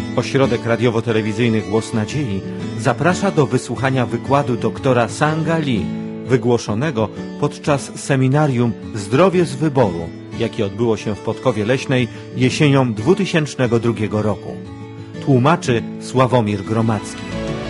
Ośrodek radiowo-telewizyjny Głos Nadziei zaprasza do wysłuchania wykładu doktora Sanga Lee, wygłoszonego podczas seminarium Zdrowie z wyboru, jakie odbyło się w Podkowie Leśnej jesienią 2002 roku. Tłumaczy Sławomir Gromacki.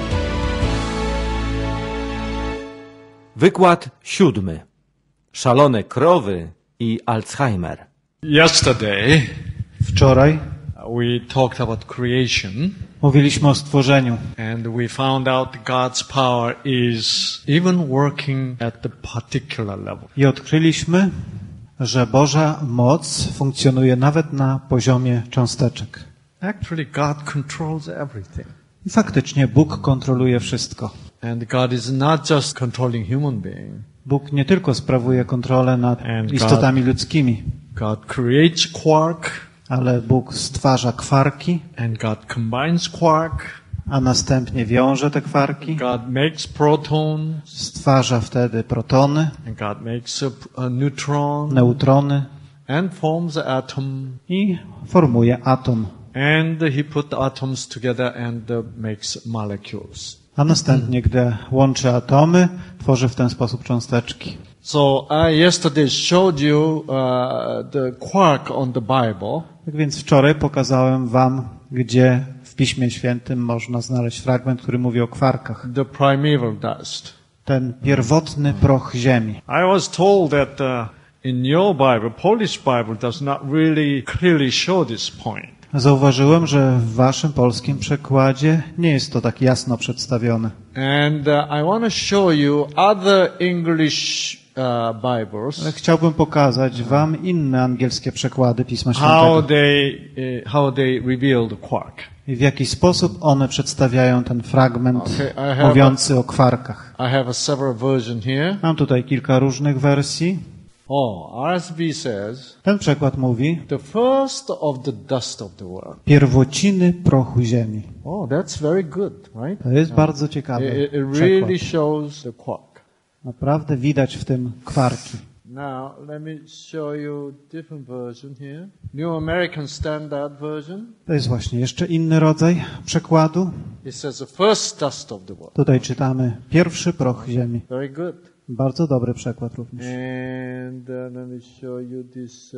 Wykład 7. Szalone krowy i Alzheimer. Yesterday, Wczoraj we talked about creation, mówiliśmy o stworzeniu and we found out God's power is even working at the particular level. i odkryliśmy, że Boża moc funkcjonuje nawet na poziomie cząsteczek. Actually, God controls everything. I faktycznie Bóg kontroluje wszystko. And God is not just controlling human being. Bóg nie tylko sprawuje kontrolę nad And istotami ludzkimi, God creates quark, ale Bóg stwarza kwarki, and God combines quark. a następnie wiąże te kwarki, God makes proton, stwarza wtedy protony, and God makes a neutron, neutrony and forms an atom. i formuje atom. And he put the atoms together and makes molecules. A następnie, gdy łączy atomy, tworzy w ten sposób cząsteczki. So I yesterday showed you the quark on the Bible. Tak więc wczoraj pokazałem wam, gdzie w Piśmie Świętym można znaleźć fragment, który mówi o kwarkach. The primeval dust. Ten pierwotny proch ziemi. I was told that in your Bible, Polish Bible, does not really clearly show this point. Zauważyłem, że w waszym polskim przekładzie nie jest to tak jasno przedstawione. And I want to show you other English Bibles. Ale chciałbym pokazać wam inne angielskie przekłady Pisma How Świętego. how they reveal the quark. I w jaki sposób one przedstawiają ten fragment Okay, I have mówiący o kwarkach. I have a several version here. Mam tutaj kilka różnych wersji. RSV says, Ten przekład mówi: the first of the dust of the world. pierwociny prochu ziemi. That's very good, right? To jest bardzo ciekawy It really przekład. shows the quark. Naprawdę widać w tym kwarki. Now, let me show you different version here. New American Standard Version. To jest właśnie jeszcze inny rodzaj przekładu. It says the first dust of the world. Tutaj czytamy pierwszy proch ziemi. Very good. Bardzo dobry przekład również. And let me show you this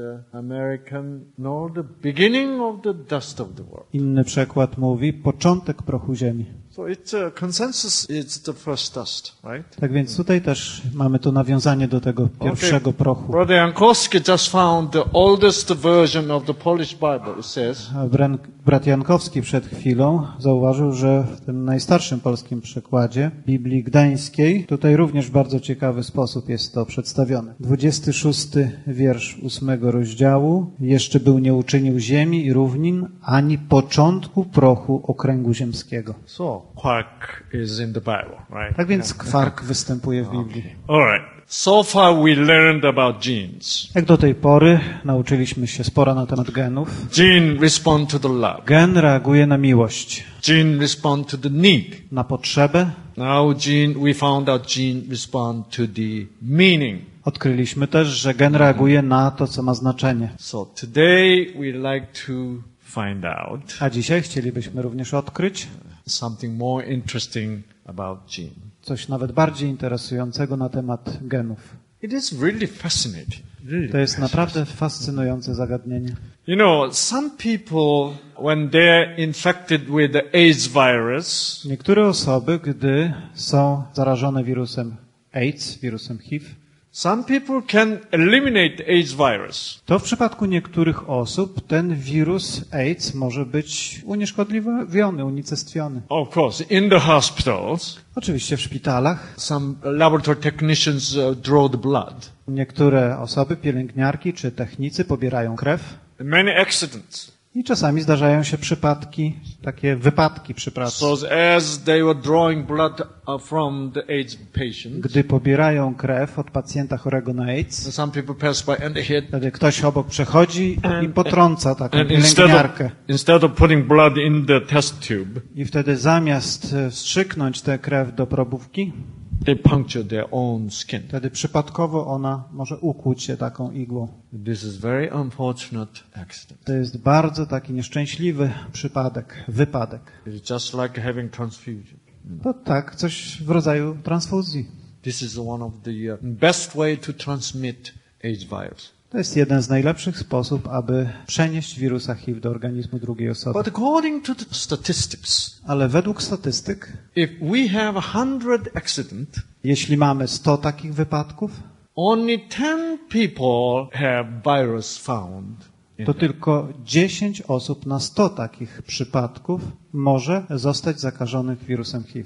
the beginning of the dust of the world. Inny przekład mówi początek prochu ziemi. So it's a consensus, it's the first dust, right? Tak więc tutaj też mamy to nawiązanie do tego pierwszego prochu. Brother Jankowski just found the oldest version of the Polish Bible. It says, Brat Jankowski przed chwilą zauważył, że w tym najstarszym polskim przekładzie Biblii Gdańskiej tutaj również w bardzo ciekawy sposób jest to przedstawione. 26 wiersz 8 rozdziału. Jeszcze był nie uczynił ziemi i równin, ani początku prochu okręgu ziemskiego. so quark is in the Bible, right? Tak więc kwark występuje w Biblii. All right. So far we learned about genes. Jak do tej pory nauczyliśmy się sporo na temat genów. Gene respond to the love. Gen reaguje na miłość, Gene respond to the need. na potrzebę. Now we found out gene respond to the meaning. Odkryliśmy też, że gen reaguje na to, co ma znaczenie. So today we like to find out A dzisiaj chcielibyśmy również odkryć something more interesting about gene. coś nawet bardziej interesującego na temat genów. It is really fascinating. To jest naprawdę fascynujące zagadnienie. You know, some people, when they're infected with the AIDS virus, Niektóre osoby, gdy są zarażone wirusem AIDS, wirusem HIV, some people can eliminate the AIDS virus. to w przypadku niektórych osób ten wirus AIDS może być unieszkodliwiony, unicestwiony. Of course, in the hospitals, Oczywiście w szpitalach some laboratory technicians draw the blood. niektóre osoby, pielęgniarki czy technicy pobierają krew Many accidents. i czasami zdarzają się przypadki, takie wypadki przy pracy. So as they were drawing blood from the AIDS patient, Gdy pobierają krew od pacjenta chorego na AIDS, some people pass by and they hit. wtedy ktoś obok przechodzi i potrąca taką And pielęgniarkę. instead of putting blood in the test tube, I wtedy zamiast wstrzyknąć tę krew do probówki, they puncture their own skin. Wtedy przypadkowo ona może ukłuć się taką igłą. This is very unfortunate accident. To jest bardzo taki nieszczęśliwy wypadek. It's just like having transfusion. To tak, coś w rodzaju transfuzji. This is one of the best way to transmit AIDS virus. To jest jeden z najlepszych sposobów, aby przenieść wirusa HIV do organizmu drugiej osoby. But according to the statistics, Ale według statystyk, if we have 100 accidents, jeśli mamy 100 takich wypadków, only 10 people have virus found. to tylko 10 osób na 100 takich przypadków może zostać zakażonych wirusem HIV.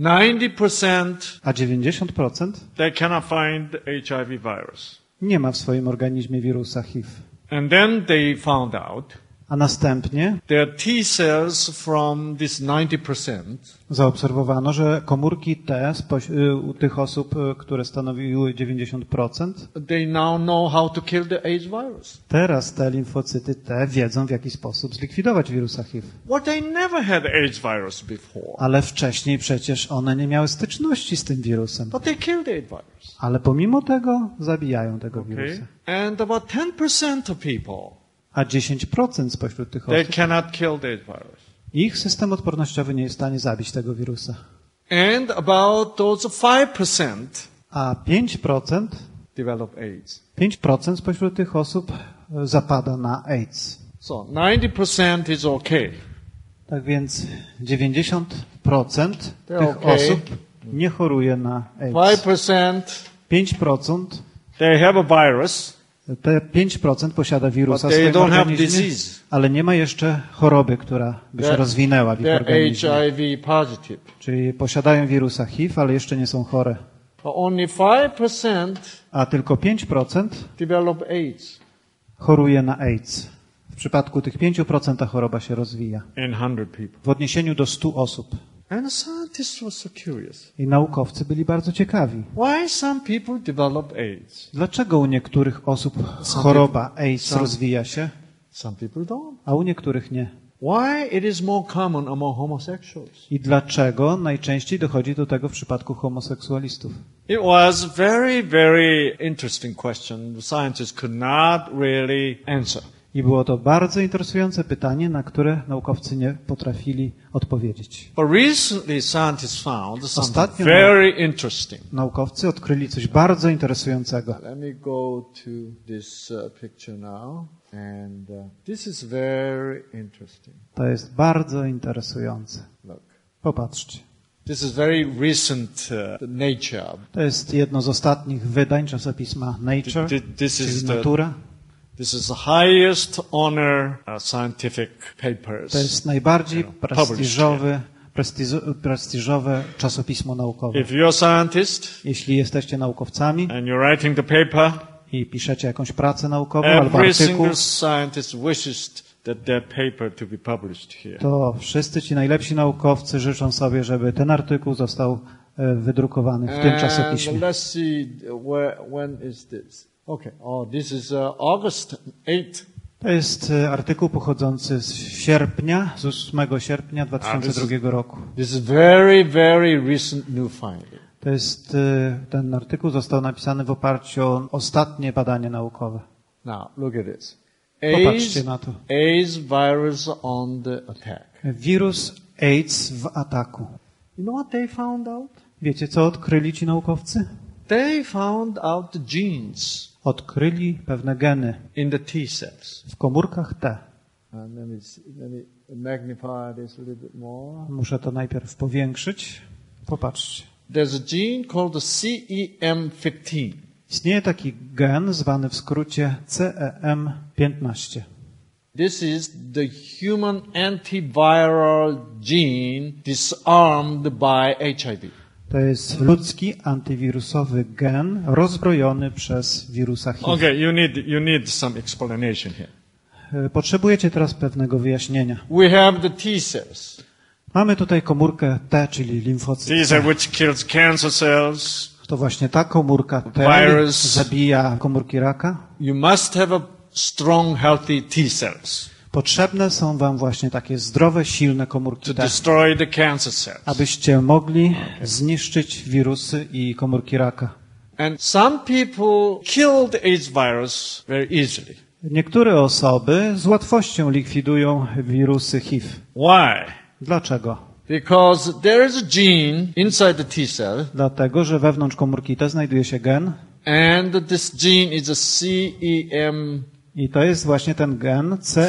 90% A 90% they cannot find the HIV virus. nie ma w swoim organizmie wirusa HIV. And then they found out A następnie that T cells from this 90% zaobserwowano, że komórki T u tych osób, które stanowiły 90%, they now know how to kill the AIDS virus. teraz te limfocyty T wiedzą, w jaki sposób zlikwidować wirusa HIV. What they never had AIDS virus before. Ale wcześniej przecież one nie miały styczności z tym wirusem. But they killed the AIDS virus. Ale pomimo tego zabijają tego wirusa. Okay? And about 10% of people, A 10% spośród tych they osób, cannot kill the AIDS virus. ich system odpornościowy nie jest w stanie zabić tego wirusa. And about those 5% A 5% develop AIDS. 5% spośród tych osób zapada na AIDS. So 90% is okay. Tak więc 90% tych okay. osób nie choruje na AIDS. 5% 5% they have a virus, te 5% posiada wirusa but w they swoim don't have organizmie, disease. ale nie ma jeszcze choroby, która by się They're- rozwinęła w ich They're organizmie. HIV positive. Czyli posiadają wirusa HIV, ale jeszcze nie są chore. But only 5% A tylko 5% develop AIDS choruje na AIDS. W przypadku tych 5% choroba się rozwija. in 100 people. W odniesieniu do 100 osób. And the scientists were so curious. I naukowcy byli bardzo ciekawi. Why some people develop AIDS? Dlaczego u niektórych osób choroba AIDS rozwija się, Some people don't. a u niektórych nie? Why it is more common among homosexuals? I dlaczego najczęściej dochodzi do tego w przypadku homoseksualistów? It was very, very interesting question. The scientists could not really answer. I było to bardzo interesujące pytanie, na które naukowcy nie potrafili odpowiedzieć. But recently scientists found something Ostatnio very interesting. Naukowcy odkryli coś bardzo interesującego. Let me go to this picture now. And this is very interesting. To jest bardzo interesujące. Look. Popatrzcie. This is very recent Nature. To jest jedno z ostatnich wydań czasopisma Nature, This is czyli the Natura. This is the highest honor scientific papers. To jest najbardziej published. prestiżowe czasopismo naukowe. If you're a scientist Jeśli jesteście naukowcami and you're writing the paper, i piszecie jakąś pracę naukową albo every artykuł, single scientist wishes that their paper to be published here. to wszyscy ci najlepsi naukowcy życzą sobie, żeby ten artykuł został wydrukowany w tym And czasopiśmie. let's see when is this? Okay. Oh, this is August 8th. To jest artykuł pochodzący z sierpnia, z 8 sierpnia 2002 roku. This is very, very recent new finding. To jest, ten artykuł został napisany w oparciu o ostatnie badania naukowe. Now, look at this. Popatrzcie na to. AIDS virus on the attack. Wirus AIDS w ataku. You know what they found out? Wiecie, co odkryli ci naukowcy? They found out the genes Odkryli pewne geny in the T cells. w komórkach T. Let me magnify this a little bit more. Muszę to najpierw powiększyć. Popatrzcie. There's a gene called the CEM15. Istnieje taki gen zwany w skrócie CEM15. This is the human antiviral gene disarmed by HIV. To jest ludzki antywirusowy gen rozbrojony przez wirusa HIV. Okay, you need some explanation here. Potrzebujecie teraz pewnego wyjaśnienia. We have the T cells. Mamy tutaj komórkę T, czyli limfocyt These are T. which kills cancer cells. To właśnie ta komórka T Virus. zabija komórki raka. You must have a strong, healthy T cells. Potrzebne są wam właśnie takie zdrowe, silne komórki to T, destroy the cancer cells. abyście mogli zniszczyć wirusy i komórki raka. And some people kill the AIDS virus very easily. Niektóre osoby z łatwością likwidują wirusy HIV. Why? Dlaczego? Because there is a gene inside the T cell, Dlatego, że wewnątrz komórki T znajduje się gen and this gene is a CEM15 i to jest właśnie ten gen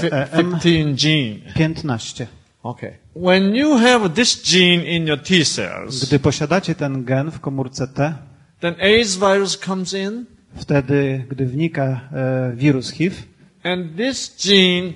CEM15. gene. Okay. When you have this gene in your T cells, Gdy posiadacie ten gen w komórce T, then AIDS virus comes in, wtedy, gdy wnika wirus HIV, and this gene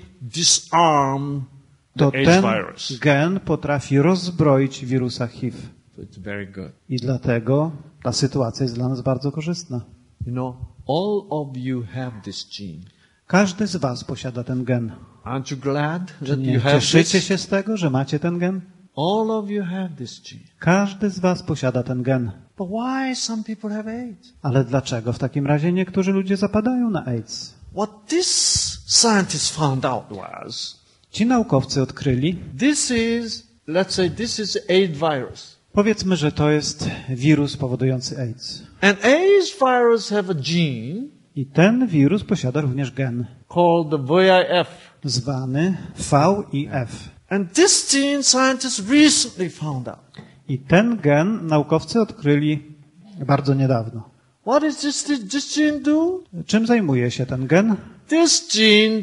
disarm to the AIDS ten virus. gen potrafi rozbroić wirusa HIV. So it's very good. I dlatego ta sytuacja jest dla nas bardzo korzystna. You know, all of you have this gene. Każdy z was posiada ten gen. Aren't you glad Czy that nie you have cieszycie this? się z tego, że macie ten gen? All of you have this gene. Każdy z was posiada ten gen. But why some people have AIDS? Ale dlaczego w takim razie niektórzy ludzie zapadają na AIDS? What this scientist found out was, Ci naukowcy odkryli, this is, let's say this is AIDS virus. powiedzmy, że to jest wirus powodujący AIDS. And AIDS virus have a gene I ten wirus posiada również gen, called the VIF. zwany VIF. And this gene scientists recently found out. I ten gen naukowcy odkryli bardzo niedawno. What does this gene do? Czym zajmuje się ten gen? This gene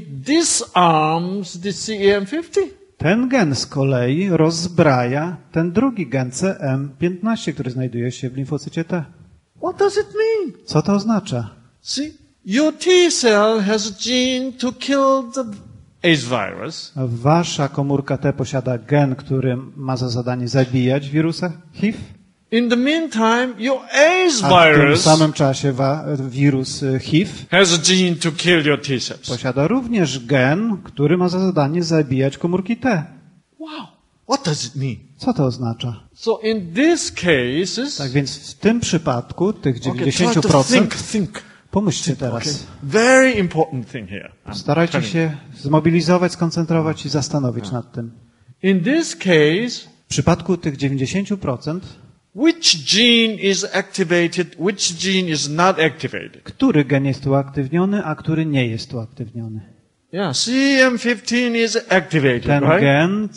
disarms the CEM15. Ten gen z kolei rozbraja ten drugi gen CM15, który znajduje się w limfocycie T. What does it mean? Co to oznacza? See, your T cell has a gene to kill the AIDS virus. Wasza komórka T posiada gen, który ma za zadanie zabijać wirusa HIV, In the meantime, your AIDS a w tym virus samym czasie wirus HIV has a gene to kill your T cells. posiada również gen, który ma za zadanie zabijać komórki T. Wow. What does it mean? Co to oznacza? So in these cases, Tak więc w tym przypadku, tych okay, try to 90%, think. pomyślcie Okay. teraz. Very important thing here. Starajcie się zmobilizować, skoncentrować i zastanowić nad tym. In this case, W przypadku tych 90%, which gene is activated, which gene is not activated? który gen jest uaktywniony, a który nie jest uaktywniony? Yeah, CEM15 is activated, Ten right? gen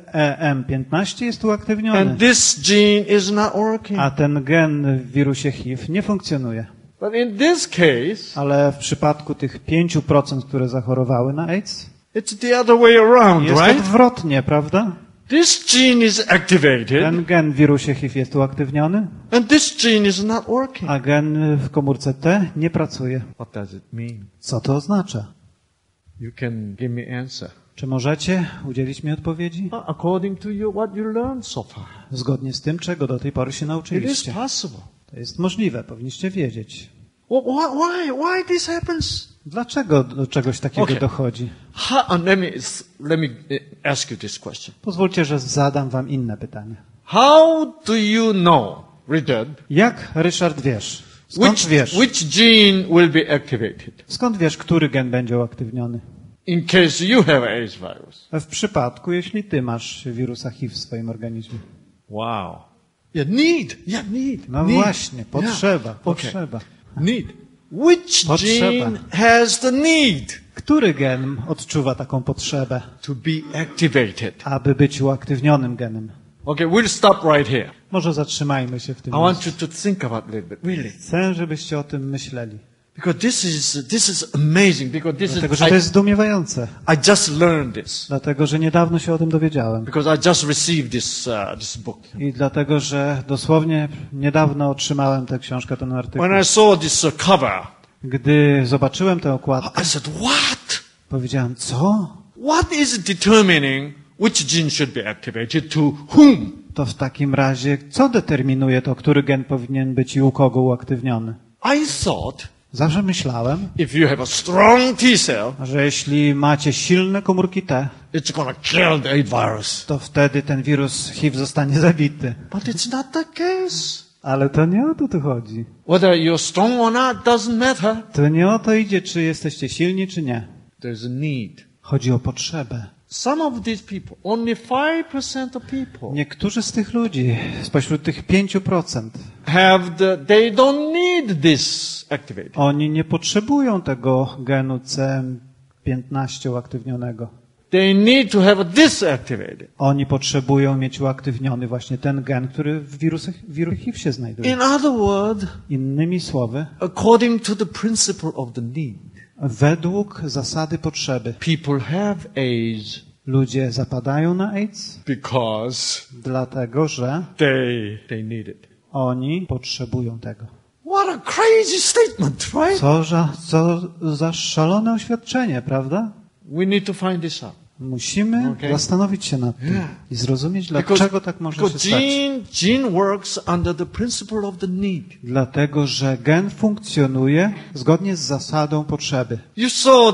CEM15 jest uaktywniony, And this gene is not working. a ten gen w wirusie HIV nie funkcjonuje. But in this case, Ale w przypadku tych 5%, które zachorowały na AIDS, it's the other way around, jest right? odwrotnie, prawda? This gene is activated, Ten gen w wirusie HIV jest uaktywniony, and this gene is not working. a gen w komórce T nie pracuje. What does it mean? Co to oznacza? You can give me answer. Czy możecie udzielić mi odpowiedzi? According to you, what you learned so far. Zgodnie z tym, czego do tej pory się It is nauczyliście. possible. To jest możliwe, powinniście wiedzieć. Why this happens? Dlaczego do czegoś takiego Okay. dochodzi? Let me ask you this question. Pozwólcie, że zadam wam inne pytanie. How do you know, Richard, Jak, Ryszard, wiesz? Skąd wiesz? which gene will be activated Skąd wiesz, który gen będzie uaktywniony? in case you have AIDS virus? W przypadku, jeśli ty masz wirusa HIV w swoim organizmie. Wow. Need. No need. właśnie, potrzeba, Yeah. potrzeba. Okay. Need. Which Potrzeba. gene has the need Który gen odczuwa taką potrzebę, to be activated? aby być uaktywnionym genem? Okay, we'll stop right here. Może zatrzymajmy się w tym I want miejscu. you to think about it a little bit, really. Chcę, żebyście o tym myśleli. Because this is amazing, because Dlatego, że to jest zdumiewające. I just learned this. Dlatego, że niedawno się o tym dowiedziałem. Because I just received this book. I dlatego, że dosłownie niedawno otrzymałem tę książkę, ten artykuł. When I saw this cover, Gdy zobaczyłem tę okładkę, I said, what? powiedziałem, co? What is determining which gene should be activated to whom? To w takim razie, co determinuje to, który gen powinien być i u kogo uaktywniony? I thought Zawsze myślałem, if you have a strong T cell, że jeśli macie silne komórki T, it's going to kill the AIDS virus. to wtedy ten wirus HIV zostanie zabity. But it's not the case. Ale to nie o to tu chodzi. Whether you're strong or not doesn't matter. To nie o to idzie, czy jesteście silni, czy nie. There's a need. Chodzi o potrzebę. Some of these people, only 5% of people Niektórzy z tych ludzi, spośród tych 5%, they don't need this activity. oni nie potrzebują tego genu CM15 uaktywnionego. They need to have this activated. Oni potrzebują mieć uaktywniony właśnie ten gen, który w wiru HIV się znajduje. In other words, Innymi słowy, according to the principle of the need, według zasady potrzeby, people have AIDS ludzie zapadają na AIDS, because dlatego że they need it. oni potrzebują tego. What a crazy statement, right? Co za szalone oświadczenie, prawda? We need to find this out. Musimy Okay. zastanowić się nad tym i zrozumieć, dlaczego tak może się stać. gene works under the principle of the need. Dlatego, że gen funkcjonuje zgodnie z zasadą potrzeby. You saw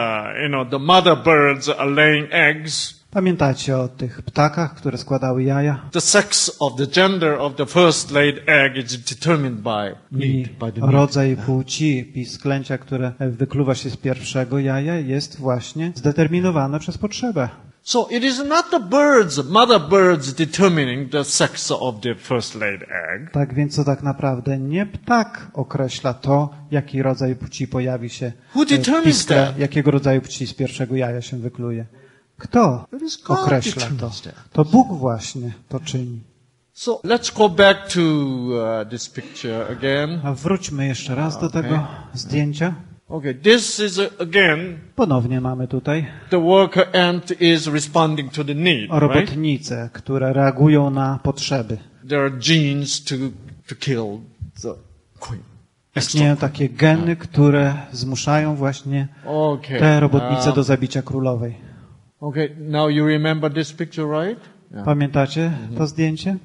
the mother birds are laying eggs. Pamiętacie o tych ptakach, które składały jaja? The sex of the gender of the first laid egg is determined by I need, by the need. rodzaj płci pisklęcia, które wykluwa się z pierwszego jaja, jest właśnie zdeterminowane przez potrzebę. So it is not the mother birds determining the sex of the first laid egg. Tak więc to tak naprawdę nie ptak określa to, jaki rodzaj płci pojawi się Who determines that? jakiego rodzaju płci z pierwszego jaja się wykluje. Kto It is God określa to? determines that. To Bóg właśnie to czyni. So let's go back to this picture again. A wróćmy jeszcze raz do tego zdjęcia. Okay, this is again Ponownie mamy tutaj the worker ant is responding to the need, right? robotnice, które reagują na potrzeby. There are genes to kill the queen. Istnieją takie geny, które zmuszają właśnie Okay. te robotnice do zabicia królowej. Okay, now you remember this picture, right? Yeah. Pamiętacie to zdjęcie?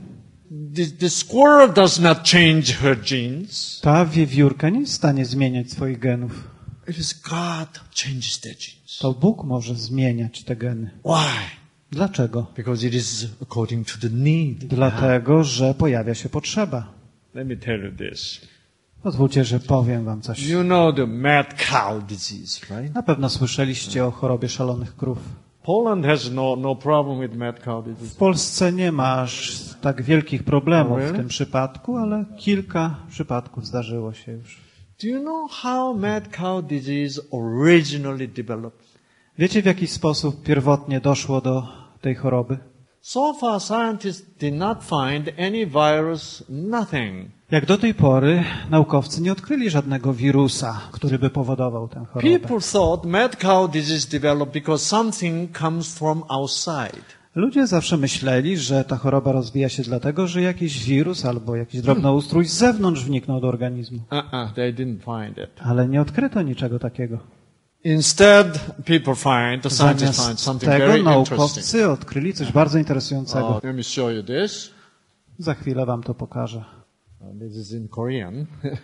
The squirrel does not change her genes. Ta wiewiórka nie jest w stanie zmieniać swoich genów. It is God changes their genes. To Bóg może zmieniać te geny. Why? Dlaczego? Because it is according to the need. Dlatego, że pojawia się potrzeba. Let me tell you this. Pozwólcie, że powiem wam coś. You know the mad cow disease, right? Na pewno słyszeliście o chorobie szalonych krów. Poland has no problem with mad cow disease. W Polsce nie ma aż tak wielkich problemów Really? w tym przypadku, ale kilka przypadków zdarzyło się już. Do you know how mad cow disease originally developed? Wiecie, w jaki sposób pierwotnie doszło do tej choroby? So far, scientists did not find any virus, nothing. Jak do tej pory naukowcy nie odkryli żadnego wirusa, który by powodował tę chorobę. People thought mad cow disease developed because something comes from outside. Ludzie zawsze myśleli, że ta choroba rozwija się dlatego, że jakiś wirus albo jakiś drobnoustrój z zewnątrz wniknął do organizmu. They didn't find it. Ale nie odkryto niczego takiego. Instead, people find, the scientists find Zamiast something tego very interesting. naukowcy odkryli coś bardzo interesującego. Let me show you this. Za chwilę wam to pokażę. This is in Korean.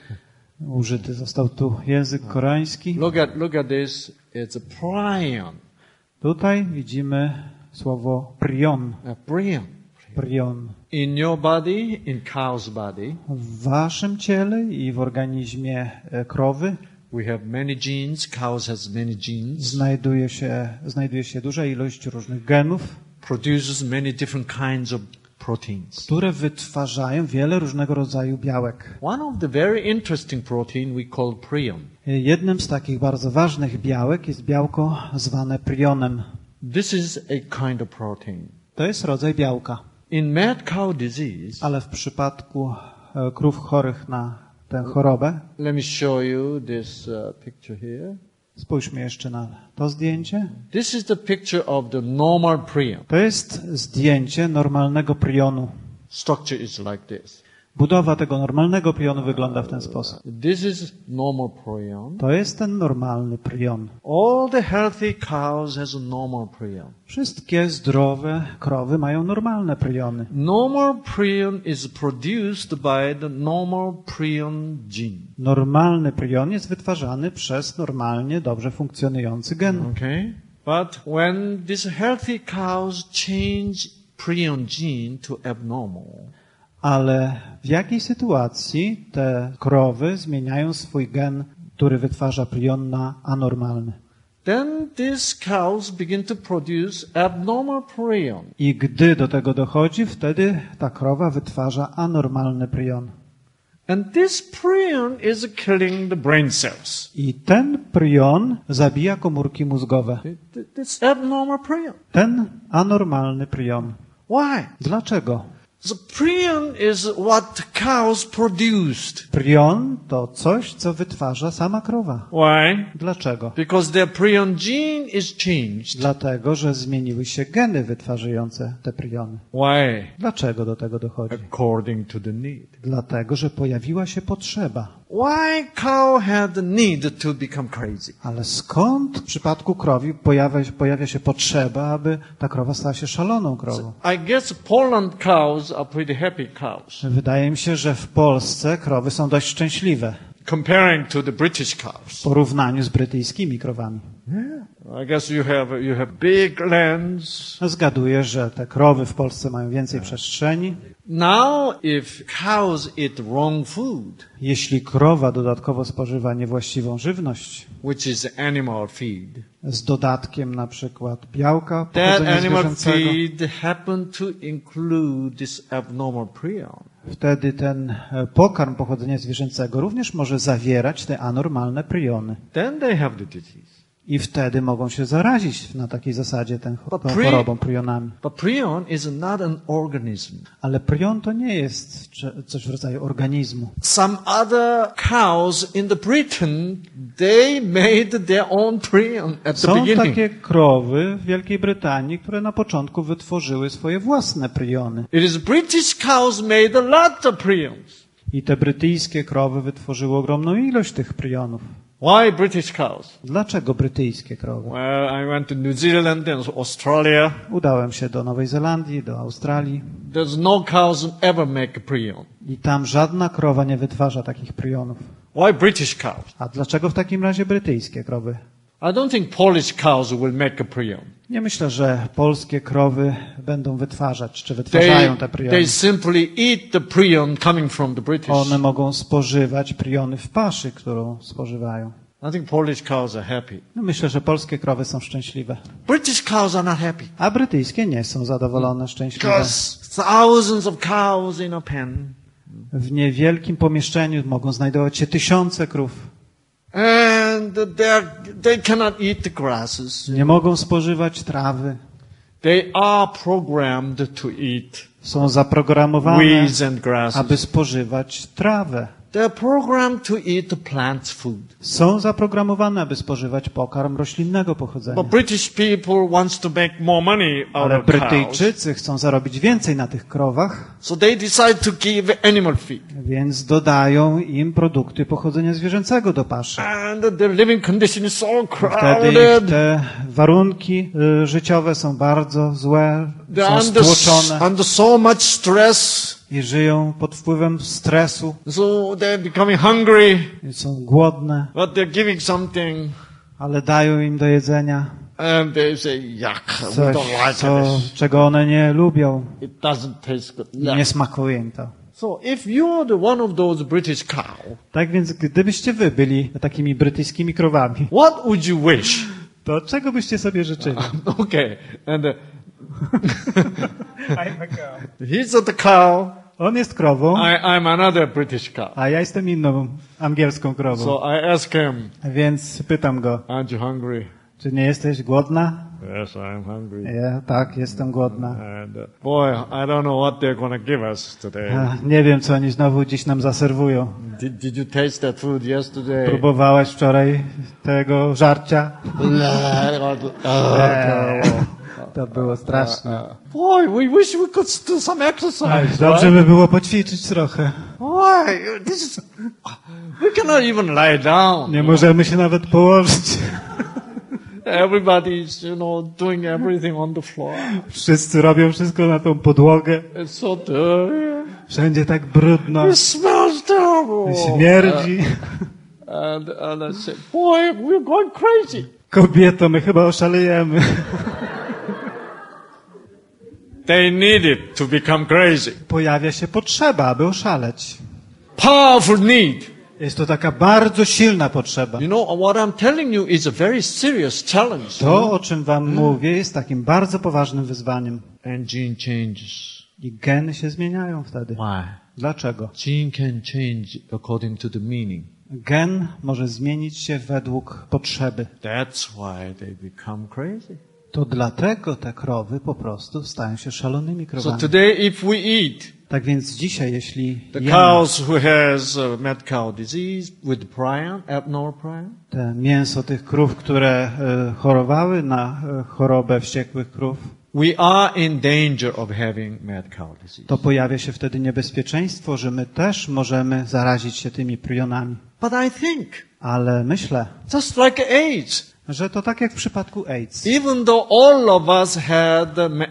Użyty został tu język koreański. Look at this. It's a prion. Tutaj widzimy słowo prion. A prion. Prion. In your body, in cow's body, W waszym ciele i w organizmie krowy we have many genes. Cows has many genes. znajduje się duża ilość różnych genów, Produces many different kinds of proteins. które wytwarzają wiele różnego rodzaju białek. One of the very interesting protein we call prion. Jednym z takich bardzo ważnych białek jest białko zwane prionem. This is a kind of protein. To jest rodzaj białka. In mad cow disease, Ale w przypadku krów chorych na tę chorobę, let me show you this picture here. spójrzmy jeszcze na to zdjęcie. This is the picture of the normal prion. To jest zdjęcie normalnego prionu. Structure is like this. Budowa tego normalnego prionu wygląda w ten sposób. This is normal prion. To jest ten normalny prion. All the healthy cows has a normal prion. Wszystkie zdrowe krowy mają normalne priony. Normal prion is produced by the normal prion gene. Normalny prion jest wytwarzany przez normalnie dobrze funkcjonujący gen. Okay? But when these healthy cows change prion gene to abnormal, Ale w jakiej sytuacji te krowy zmieniają swój gen, który wytwarza prion, na anormalny? then these cows begin to produce abnormal prion. I gdy do tego dochodzi, wtedy ta krowa wytwarza anormalny prion. And this prion is killing the brain cells. I ten prion zabija komórki mózgowe. This abnormal prion. Ten anormalny prion. Why? Dlaczego? The prion is what cows produced. Prion to coś, co wytwarza sama krowa. Why? Dlaczego? Because their prion gene is changed. Dlatego, że zmieniły się geny wytwarzające te priony. Why? Dlaczego do tego dochodzi? According to the need. Dlatego, że pojawiła się potrzeba. Why cow had the need to become crazy? Ale skąd w przypadku krowi pojawia się potrzeba, aby ta krowa stała się szaloną krową? I guess Poland cows are pretty happy cows. Wydaje mi się, że w Polsce krowy są dość szczęśliwe Comparing to the British cows. w porównaniu z brytyjskimi krowami. I guess you have big lands. Zgaduję, że te krowy w Polsce mają więcej przestrzeni. Now if cows eat wrong food, Jeśli krowa dodatkowo spożywa niewłaściwą żywność, which is animal feed, z dodatkiem na przykład białka that pochodzenia animal zwierzęcego, feed happen to include this abnormal prion. wtedy ten pokarm pochodzenia zwierzęcego również może zawierać te anormalne priony. Then they have the disease. I wtedy mogą się zarazić na takiej zasadzie tą chorobą, prionami. But prion is not an organism. Ale prion to nie jest coś w rodzaju organizmu. Some other cows in the Britain, they made their own prion at the Są beginning. takie krowy w Wielkiej Brytanii, które na początku wytworzyły swoje własne priony. It is British cows made a lot of prions. I te brytyjskie krowy wytworzyły ogromną ilość tych prionów. Why British cows? Dlaczego brytyjskie krowy? Well, I went to New Zealand and Australia. Udałem się do Nowej Zelandii, do Australii There's no cows ever make a prion. i tam żadna krowa nie wytwarza takich prionów. Why British cows? A dlaczego w takim razie brytyjskie krowy? I don't think Polish cows will make a prion. Nie myślę, że polskie krowy będą wytwarzać, czy wytwarzają te priony. They simply eat the prion coming from the British. One mogą spożywać priony w paszy, którą spożywają. I think Polish cows are happy. No myślę, że polskie krowy są szczęśliwe. British cows are not happy. A brytyjskie nie są zadowolone, szczęśliwe. Because thousands of cows in a pen. W niewielkim pomieszczeniu mogą znajdować się tysiące krów. And they cannot eat the grasses. Nie mogą spożywać trawy. They are programmed to eat Są zaprogramowane, weeds and grasses. aby spożywać trawę. They're programmed to eat the plant's food. Są zaprogramowane, aby spożywać pokarm roślinnego pochodzenia. But British people wants to make more money out Ale of cows. Brytyjczycy chcą zarobić więcej na tych krowach, So they decide to give animal feed. więc dodają im produkty pochodzenia zwierzęcego do paszy. And their living condition is so Wtedy ich crowded. te warunki życiowe są bardzo złe, They're są stłoczone under so much stress. i żyją pod wpływem stresu, So they're becoming hungry, i są głodne, but they're giving something. ale dają im do jedzenia And they say, yuck, we coś, don't like this. czego one nie lubią. It doesn't taste good. I nie smakuje im to. So if you're the one of those British cow, Tak więc gdybyście wy byli takimi brytyjskimi krowami, what would you wish? to czego byście sobie życzyli? Okay. And he's the cow. On jest krową, I'm another British cow. a ja jestem inną angielską krową. So I ask him, Więc pytam go, aren't you hungry? czy nie jesteś głodna? Yes, I'm hungry. Ja, tak, jestem głodna. And boy, I don't know what they're going to give us today. Nie wiem, co oni znowu dziś nam zaserwują. Did you taste that food yesterday? Próbowałaś wczoraj tego żarcia? To było straszne. Boy, we wish we could do some exercise. Dobrze by było poćwiczyć trochę. Boy, we cannot even lie down. Nie możemy się nawet położyć. Everybody's, doing everything on the floor. Wszyscy robią wszystko na tą podłogę. It's so dirty. Wszędzie tak brudno. It smells terrible. Śmierdzi. And I said, boy, we're going crazy. Kobieto, my chyba oszalejemy. They need it to become crazy. Pojawia się potrzeba, aby oszaleć. Powerful need. Jest to taka bardzo silna potrzeba. You know, what I'm telling you is a very serious challenge. To, o czym wam mówię, jest takim bardzo poważnym wyzwaniem. And gene changes. I geny się zmieniają wtedy. Why? Dlaczego? Gene can change according to the meaning. Gen może zmienić się według potrzeby. That's why they become crazy. To dlatego te krowy po prostu stają się szalonymi So krowami. today, if we eat Tak więc dzisiaj, jeśli the jemy cows who has mad cow disease with prion, abnormal prion, te mięso tych krów, które chorowały na chorobę wściekłych krów, we are in danger of having mad cow disease. to pojawia się wtedy niebezpieczeństwo, że my też możemy zarazić się tymi prionami. But I think, Ale myślę, just like AIDS, że to tak jak w przypadku AIDS. even though all of us had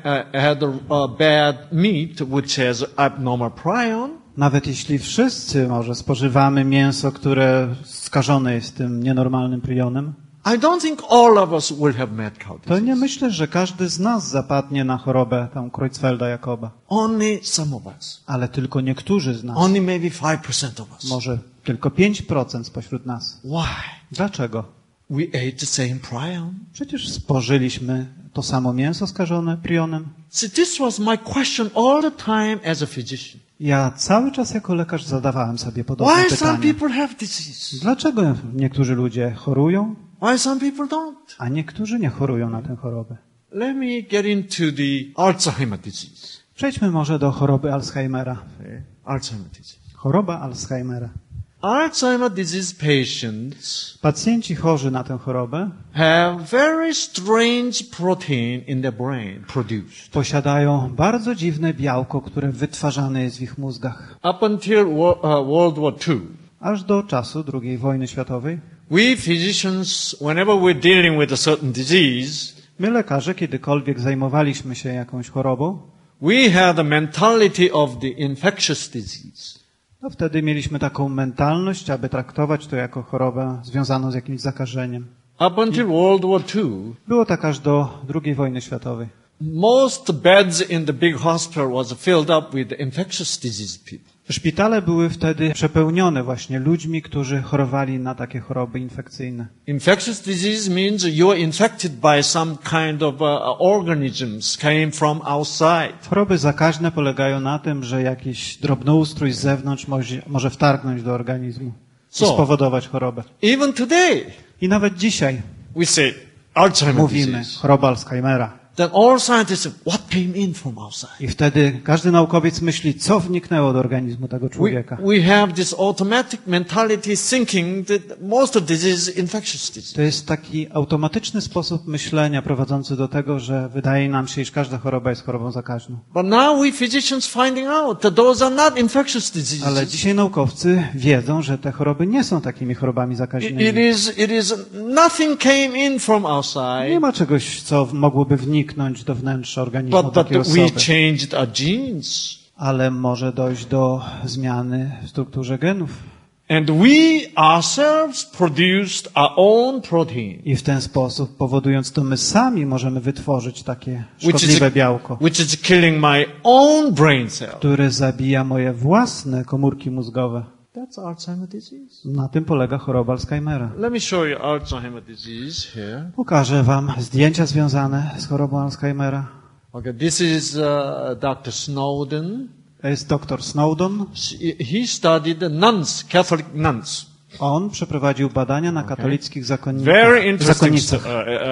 bad meat which has abnormal prion, Nawet jeśli wszyscy może spożywamy mięso, które skażone jest tym nienormalnym prionem, I don't think all of us will have mad cow to disease. nie myślę, że każdy z nas zapadnie na chorobę tą Creutzfelda-Jakoba. Only some of us. Ale tylko niektórzy z nas. Only maybe 5% of us. Może tylko 5% spośród nas. Why? Dlaczego? We ate the same prion. Przecież spożyliśmy to samo mięso skażone prionem. See, this was my question all the time as a physician. Ja cały czas jako lekarz zadawałem sobie podobne Why some pytanie. people have disease? Dlaczego niektórzy ludzie chorują, Why some people don't? a niektórzy nie chorują na tę chorobę? Let me get into the Alzheimer disease. Przejdźmy może do choroby Alzheimera. Okay? Alzheimer disease. Choroba Alzheimera. Alzheimer disease patients Pacjenci chorzy na tę chorobę have very strange protein in their brain produced. posiadają bardzo dziwne białko, które wytwarzane jest w ich mózgach. Up until World War II, Aż do czasu II wojny światowej we physicians, whenever we're dealing with a certain disease, my lekarze, kiedykolwiek zajmowaliśmy się jakąś chorobą, we had a mentality of the infectious disease. to wtedy mieliśmy taką mentalność, aby traktować to jako chorobę związaną z jakimś zakażeniem. Up until World War II, Było tak aż do II wojny światowej. most beds in the big hospital was filled up with infectious disease people. Szpitale były wtedy przepełnione właśnie ludźmi, którzy chorowali na takie choroby infekcyjne. Infectious disease means you are infected by some kind of organisms came from outside. Choroby zakaźne polegają na tym, że jakiś drobnoustrój z zewnątrz może wtargnąć do organizmu i So- spowodować chorobę. Even today, I nawet dzisiaj we say Alzheimer mówimy disease. choroba Alzheimera. Then all scientists say, what came in from outside? I wtedy każdy naukowiec myśli, co wniknęło do organizmu tego człowieka. We have this automatic mentality thinking that most of this is infectious disease. To jest taki automatyczny sposób myślenia prowadzący do tego, że wydaje nam się, iż każda choroba jest chorobą zakaźną. But now we physicians finding out that those are not infectious diseases. Ale dzisiaj naukowcy wiedzą, że te choroby nie są takimi chorobami zakaźnymi. It is nothing came in from Nie outside, ma czegoś, co mogłoby wniknąć do wnętrza organizmu but takiej we osoby. changed our genes. Ale może dojść do zmiany w strukturze genów. And we ourselves produced our own protein, I w ten sposób, powodując to, my sami możemy wytworzyć takie szkodliwe białko, which is killing my own brain cell. które zabija moje własne komórki mózgowe. That's Alzheimer disease. Na tym polega choroba Alzheimera. Let me show you Alzheimer disease here. Pokażę wam zdjęcia związane z chorobą Alzheimera. Okay, this is Dr. Snowden. To jest dr Snowden. He studied the nuns, Catholic nuns. On przeprowadził badania na katolickich Very interesting zakonnicach.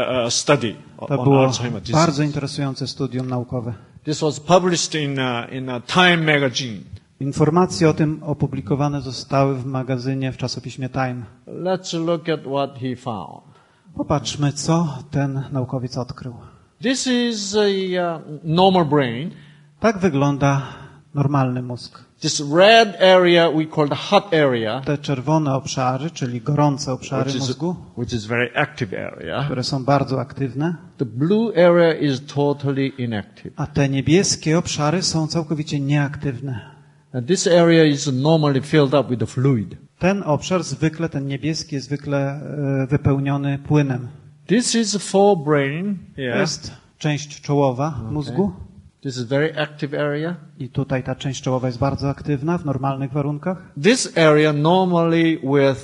study To on było Alzheimer disease. bardzo interesujące studium naukowe. This was published in a Time magazine. Informacje o tym opublikowane zostały w magazynie w czasopiśmie Time. Let's look at what he found. Popatrzmy, co ten naukowiec odkrył. This is a normal brain. Tak wygląda normalny mózg. This red area we call the hot area, Te czerwone obszary, czyli gorące obszary mózgu, which is very active area. które są bardzo aktywne, The blue area is totally inactive. a te niebieskie obszary są całkowicie nieaktywne. And this area is normally filled up with the fluid. Ten obszar zwykle, ten niebieski jest zwykle wypełniony płynem. This is forebrain. To jest część czołowa mózgu. This is very active area. I tutaj ta część czołowa jest bardzo aktywna w normalnych warunkach. This area normally we're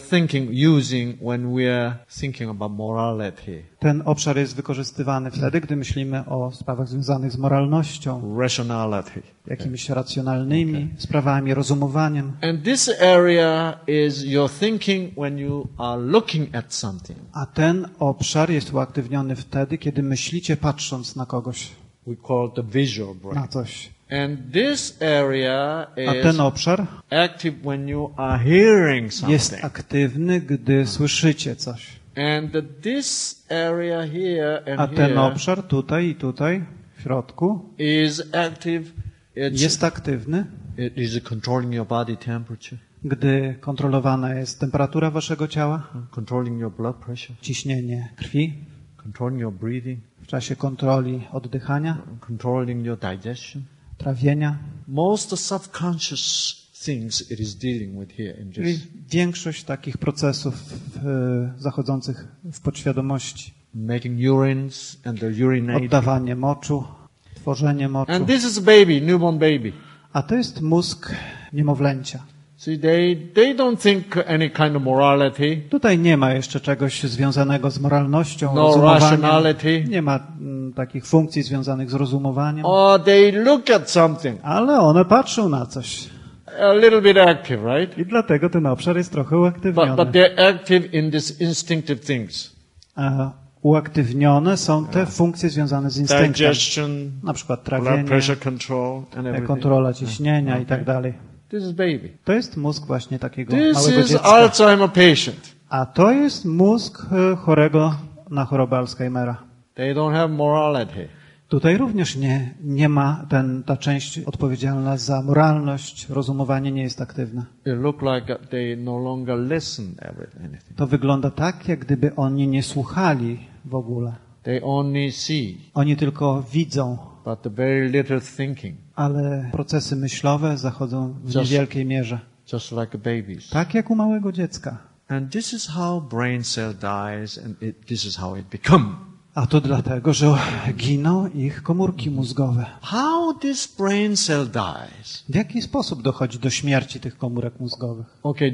using when we're thinking about morality, Ten obszar jest wykorzystywany wtedy, gdy myślimy o sprawach związanych z moralnością, rationality. jakimiś racjonalnymi sprawami, rozumowaniem. And this area is your thinking when you are looking at something. A ten obszar jest uaktywniony wtedy, kiedy myślicie patrząc na kogoś, We call it the visual brain. na coś. And this area A is ten obszar active when you are hearing jest something. aktywny, gdy słyszycie coś. And this area here A and ten here obszar tutaj i tutaj w środku is active. jest aktywny, It is controlling your body temperature, gdy kontrolowana jest temperatura waszego ciała, controlling your blood pressure, ciśnienie krwi, controlling your breathing, w czasie kontroli oddychania, controlling your digestion. trawienia. Most subconscious things it is dealing with here in Czyli this. większość takich procesów zachodzących w podświadomości. Making urines and the urinating. Oddawanie moczu, tworzenie moczu. And this is baby, newborn baby. A to jest mózg niemowlęcia. See, they don't think any kind of morality, Tutaj nie ma jeszcze czegoś związanego z moralnością, no rozumowaniem. rationality. Nie ma takich funkcji związanych z rozumowaniem. Or they look at something, Ale one patrzą na coś. a little bit active, right? I dlatego ten obszar jest trochę uaktywniony. But they're active in this instinctive things. A uaktywnione są te funkcje związane z instynktem. Digestion, Na przykład blood trawienie, pressure control, and everything. kontrola ciśnienia i tak dalej. This is baby. To jest mózg właśnie takiego This małego is dziecka. Alzheimer patient. A to jest mózg chorego na chorobę Alzheimera. They don't have morality. Tutaj również nie ma ta część odpowiedzialna za moralność, rozumowanie nie jest aktywna. It look like they no longer listen anything. To wygląda tak, jak gdyby oni nie słuchali w ogóle. They only see, Oni tylko widzą, but the very little thinking, ale procesy myślowe zachodzą w Just- niewielkiej mierze. just like babies. Tak jak u małego dziecka. And this is how brain cell dies, and this is how it become. A to dlatego, że giną ich komórki mózgowe. How this brain cell dies? W jaki sposób dochodzi do śmierci tych komórek mózgowych? Okay,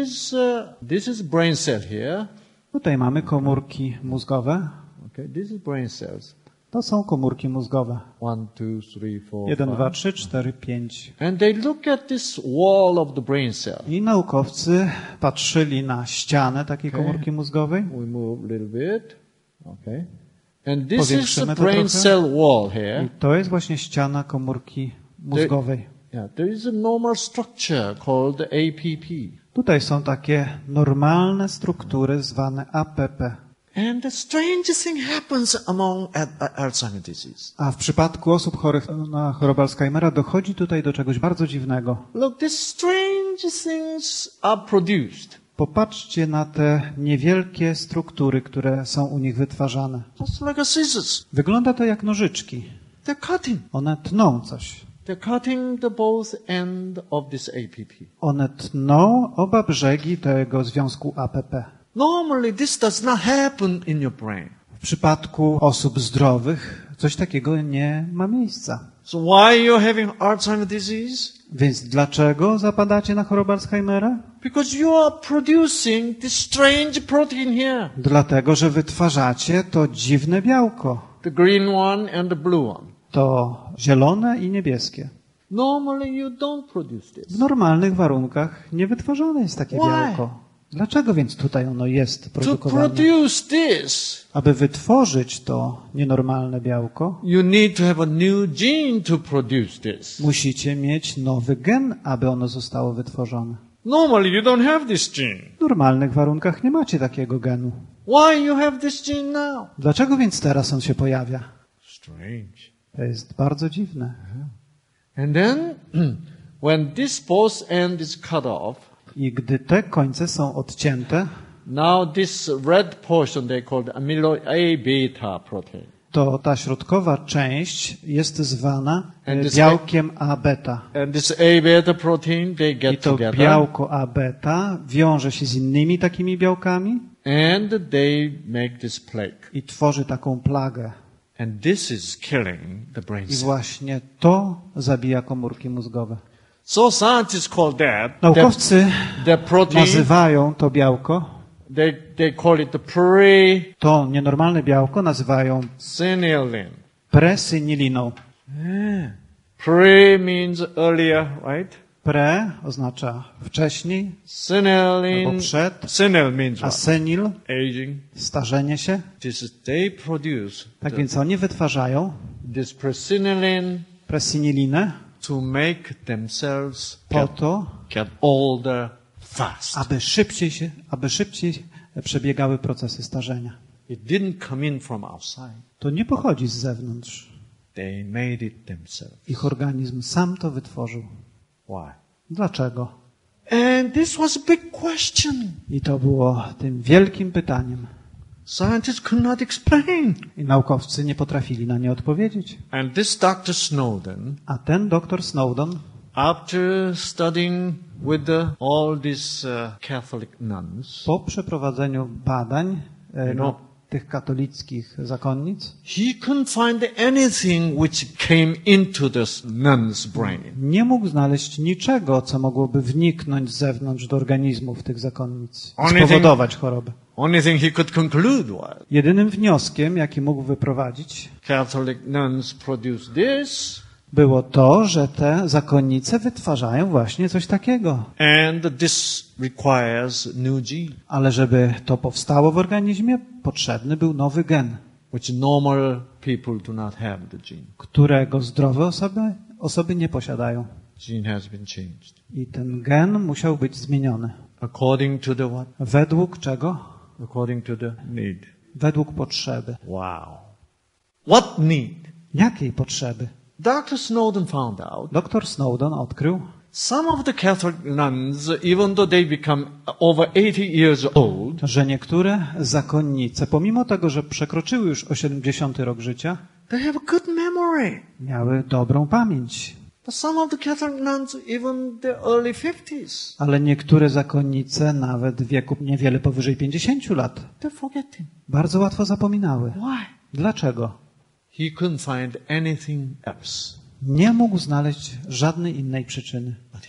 this is brain cell here. Tutaj mamy komórki mózgowe. Okay, this is brain cells. To są komórki mózgowe. 1, 2, 3, 4, 1, 2, 5. 3, 4, 5. And they look at this wall of the brain cell. I naukowcy patrzyli na ścianę takiej komórki mózgowej. We move a little bit. Okay. And this is the Powiększymy to brain trochę. cell wall I here. to jest właśnie ściana komórki mózgowej. Yeah, there is a normal structure called the APP. Tutaj są takie normalne struktury zwane APP. And the strangest thing happens among Alzheimer's disease. A w przypadku osób chorych na chorobę Alzheimera dochodzi tutaj do czegoś bardzo dziwnego. Look, these strange things are produced. Popatrzcie na te niewielkie struktury, które są u nich wytwarzane. Just like a scissors. Wygląda to jak nożyczki. They're cutting. One tną coś. They're cutting the both end of this APP. One tną oba brzegi tego związku APP. Normally this does not happen in your brain. W przypadku osób zdrowych coś takiego nie ma miejsca. So why you're having Alzheimer's disease? Więc dlaczego zapadacie na chorobę Alzheimera? Because you are producing this strange protein here. Dlatego, że wytwarzacie to dziwne białko. The green one and the blue one. To zielone i niebieskie. Normally you don't produce W this. normalnych warunkach nie wytwarzane jest takie Why? białko. Dlaczego więc tutaj ono jest To produkowane? produce this, Aby wytworzyć to nienormalne białko, you need to have a new gene to produce this. musicie mieć nowy gen, aby ono zostało wytworzone. Normally you don't have this gene. W normalnych warunkach nie macie takiego genu. Why you have this gene now? Dlaczego więc teraz on się pojawia? Strange. To jest bardzo dziwne. And then, when this both end is cut off, I gdy te końce są odcięte, now this red portion they call the amyloid A beta protein. to ta środkowa część jest zwana And this białkiem A-beta. And this A beta protein they I get to together białko A-beta wiąże się z innymi takimi białkami and they make this plaque. i tworzy taką plagę. And this is killing the brain I cells. właśnie to zabija komórki mózgowe. So scientists call that Naukowcy the protein. nazywają to białko, They call it the to nienormalne białko nazywają presenilin. presyniliną. Pre means earlier, right? Pre oznacza wcześniej albo Senilin. przed, Senil means a what? senil Aging. starzenie się. This is they produce Tak więc oni wytwarzają this presenilin presynilinę to make themselves po to, get older fast. aby szybciej przebiegały procesy starzenia. It didn't come in from outside. To nie pochodzi z zewnątrz. They made it themselves. Ich organizm sam to wytworzył. Why? Dlaczego? And this was a big question. I to było tym wielkim pytaniem. Scientists could not explain. I naukowcy nie potrafili na nie odpowiedzieć. And this Dr. Snowden, A ten doktor Snowden, after studying with all these Catholic nuns, po przeprowadzeniu badań You know, tych katolickich zakonnic, he couldn't find anything which came into this nun's brain. nie mógł znaleźć niczego, co mogłoby wniknąć z zewnątrz do organizmów tych zakonnic i Only thing- spowodować chorobę. Only thing he could conclude was Jedynym wnioskiem, jaki mógł wyprowadzić, Catholic nuns produce this, było to, że te zakonnice wytwarzają właśnie coś takiego. and this requires new gene, Ale żeby to powstało w organizmie, potrzebny był nowy gen, which normal people do not have the gene. którego zdrowe osoby nie posiadają. Gene has been changed. I ten gen musiał być zmieniony. According to the what? Według czego? According to the need. Według potrzeby. Wow. What need? Jakiej potrzeby? Dr. Snowden found out Doktor Snowden odkrył, some of the Catholic nuns, even though they become over 80 years old, że niektóre zakonnice, pomimo tego, że przekroczyły już 80 rok życia, they have a good memory. miały dobrą pamięć. But some of the Catholic nuns, even the early 50s, Ale niektóre zakonnice, nawet w wieku niewiele powyżej 50 lat, they're forgetting. bardzo łatwo zapominały. Why? Dlaczego? He couldn't find anything else. Nie mógł znaleźć żadnej innej przyczyny, But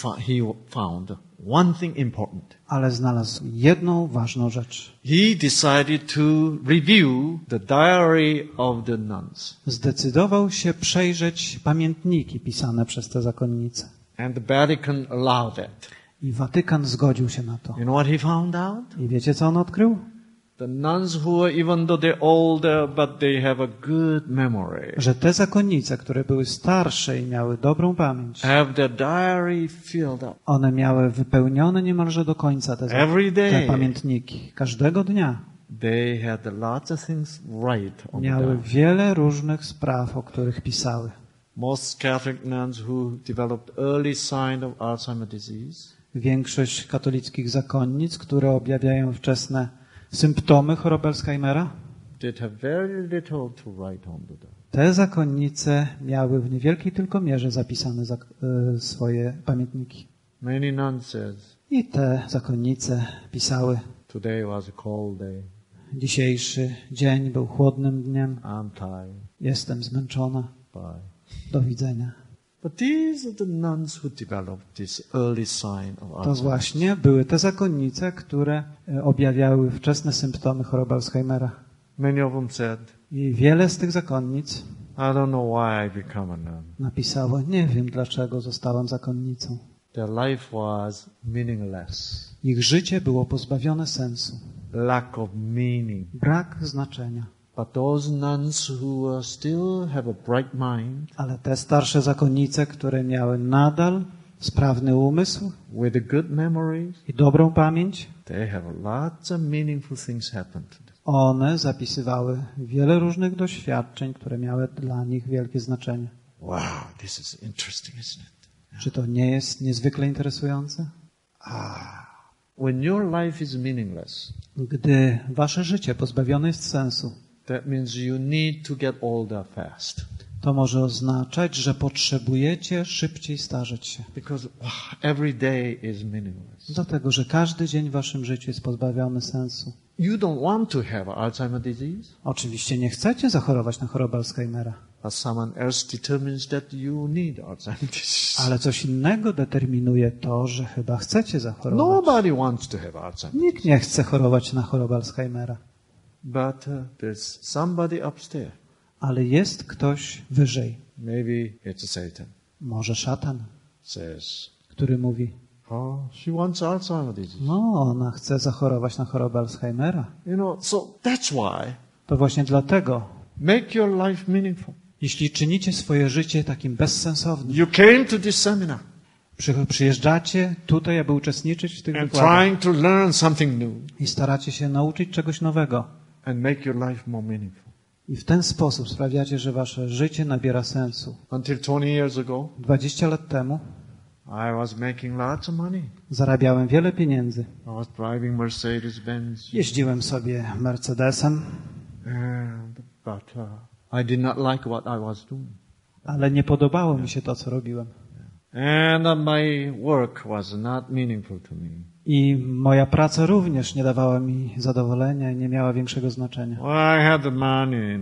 he found one thing important. ale znalazł jedną ważną rzecz. He decided to review the diary of the nuns. Zdecydował się przejrzeć pamiętniki pisane przez te zakonnice. And the Vatican allowed that. I Watykan zgodził się na to. You know what he found out? I wiecie, co on odkrył? The nuns who are, even though they're older, but they have a good memory, Że te zakonnice, które były starsze i miały dobrą pamięć, have their diary filled up one miały wypełnione niemalże do końca every te day. pamiętniki. Każdego dnia They had lots of things right on the miały diary. wiele różnych spraw, o których pisały. Most Catholic nuns who developed early sign of Alzheimer's disease, Większość katolickich zakonnic, które objawiają wczesne symptomy choroby Alzheimera, did have very little to write on the diary. te zakonnice miały w niewielkiej tylko mierze zapisane swoje pamiętniki. Many nuns says, I te zakonnice pisały: today was a cold day. dzisiejszy dzień był chłodnym dniem, I'm tired. jestem zmęczona, Bye. do widzenia. But these are the nuns who developed this early sign of To Alzheimer's. właśnie były te zakonnice, które objawiały wczesne symptomy choroby Alzheimera. Many of them said, I wiele z tych zakonnic I don't know why I become a nun. napisało: nie wiem, dlaczego zostałam zakonnicą. Their life was meaningless. Ich życie było pozbawione sensu, Lack of meaning. brak znaczenia. But those nuns who still have a bright mind, Ale te starsze zakonnice, które miały nadal sprawny umysł with a good memory, i dobrą pamięć, they have lots of meaningful things happen to them. one zapisywały wiele różnych doświadczeń, które miały dla nich wielkie znaczenie. Wow, this is interesting, isn't it? Czy to nie jest niezwykle interesujące? When your life is meaningless, Gdy wasze życie pozbawione jest sensu, that means you need to get older fast. to może oznaczać, że potrzebujecie szybciej starzeć się. Because every day is meaningless. Dlatego, że każdy dzień w waszym życiu jest pozbawiony sensu. You don't want to have Alzheimer's disease, Oczywiście nie chcecie zachorować na chorobę Alzheimera, but someone else determines that you need Alzheimer's disease. ale coś innego determinuje to, że chyba chcecie zachorować. Nobody wants to have Alzheimer's. Nikt nie chce chorować na chorobę Alzheimera, But there's somebody upstairs. ale jest ktoś wyżej, Maybe it's Satan. może szatan, Says, który mówi, oh, she wants Alzheimer's disease. no ona chce zachorować na chorobę Alzheimera. So that's why To właśnie dlatego, make your life meaningful. jeśli czynicie swoje życie takim bezsensownym, You came to this seminar przyjeżdżacie tutaj, aby uczestniczyć w tych and wykładach trying to learn something new i staracie się nauczyć czegoś nowego. and make your life more meaningful. I w ten sposób sprawiacie, że wasze życie nabiera sensu. Until 20 years ago, 20 lat temu I was making lots of money. zarabiałem wiele pieniędzy. I was driving Mercedes-Benz. Jeździłem sobie Mercedesem, But I did not like what I was doing. ale nie podobało mi się to, co robiłem. And my work was not meaningful to me. I moja praca również nie dawała mi zadowolenia i nie miała większego znaczenia. Well, I had the money,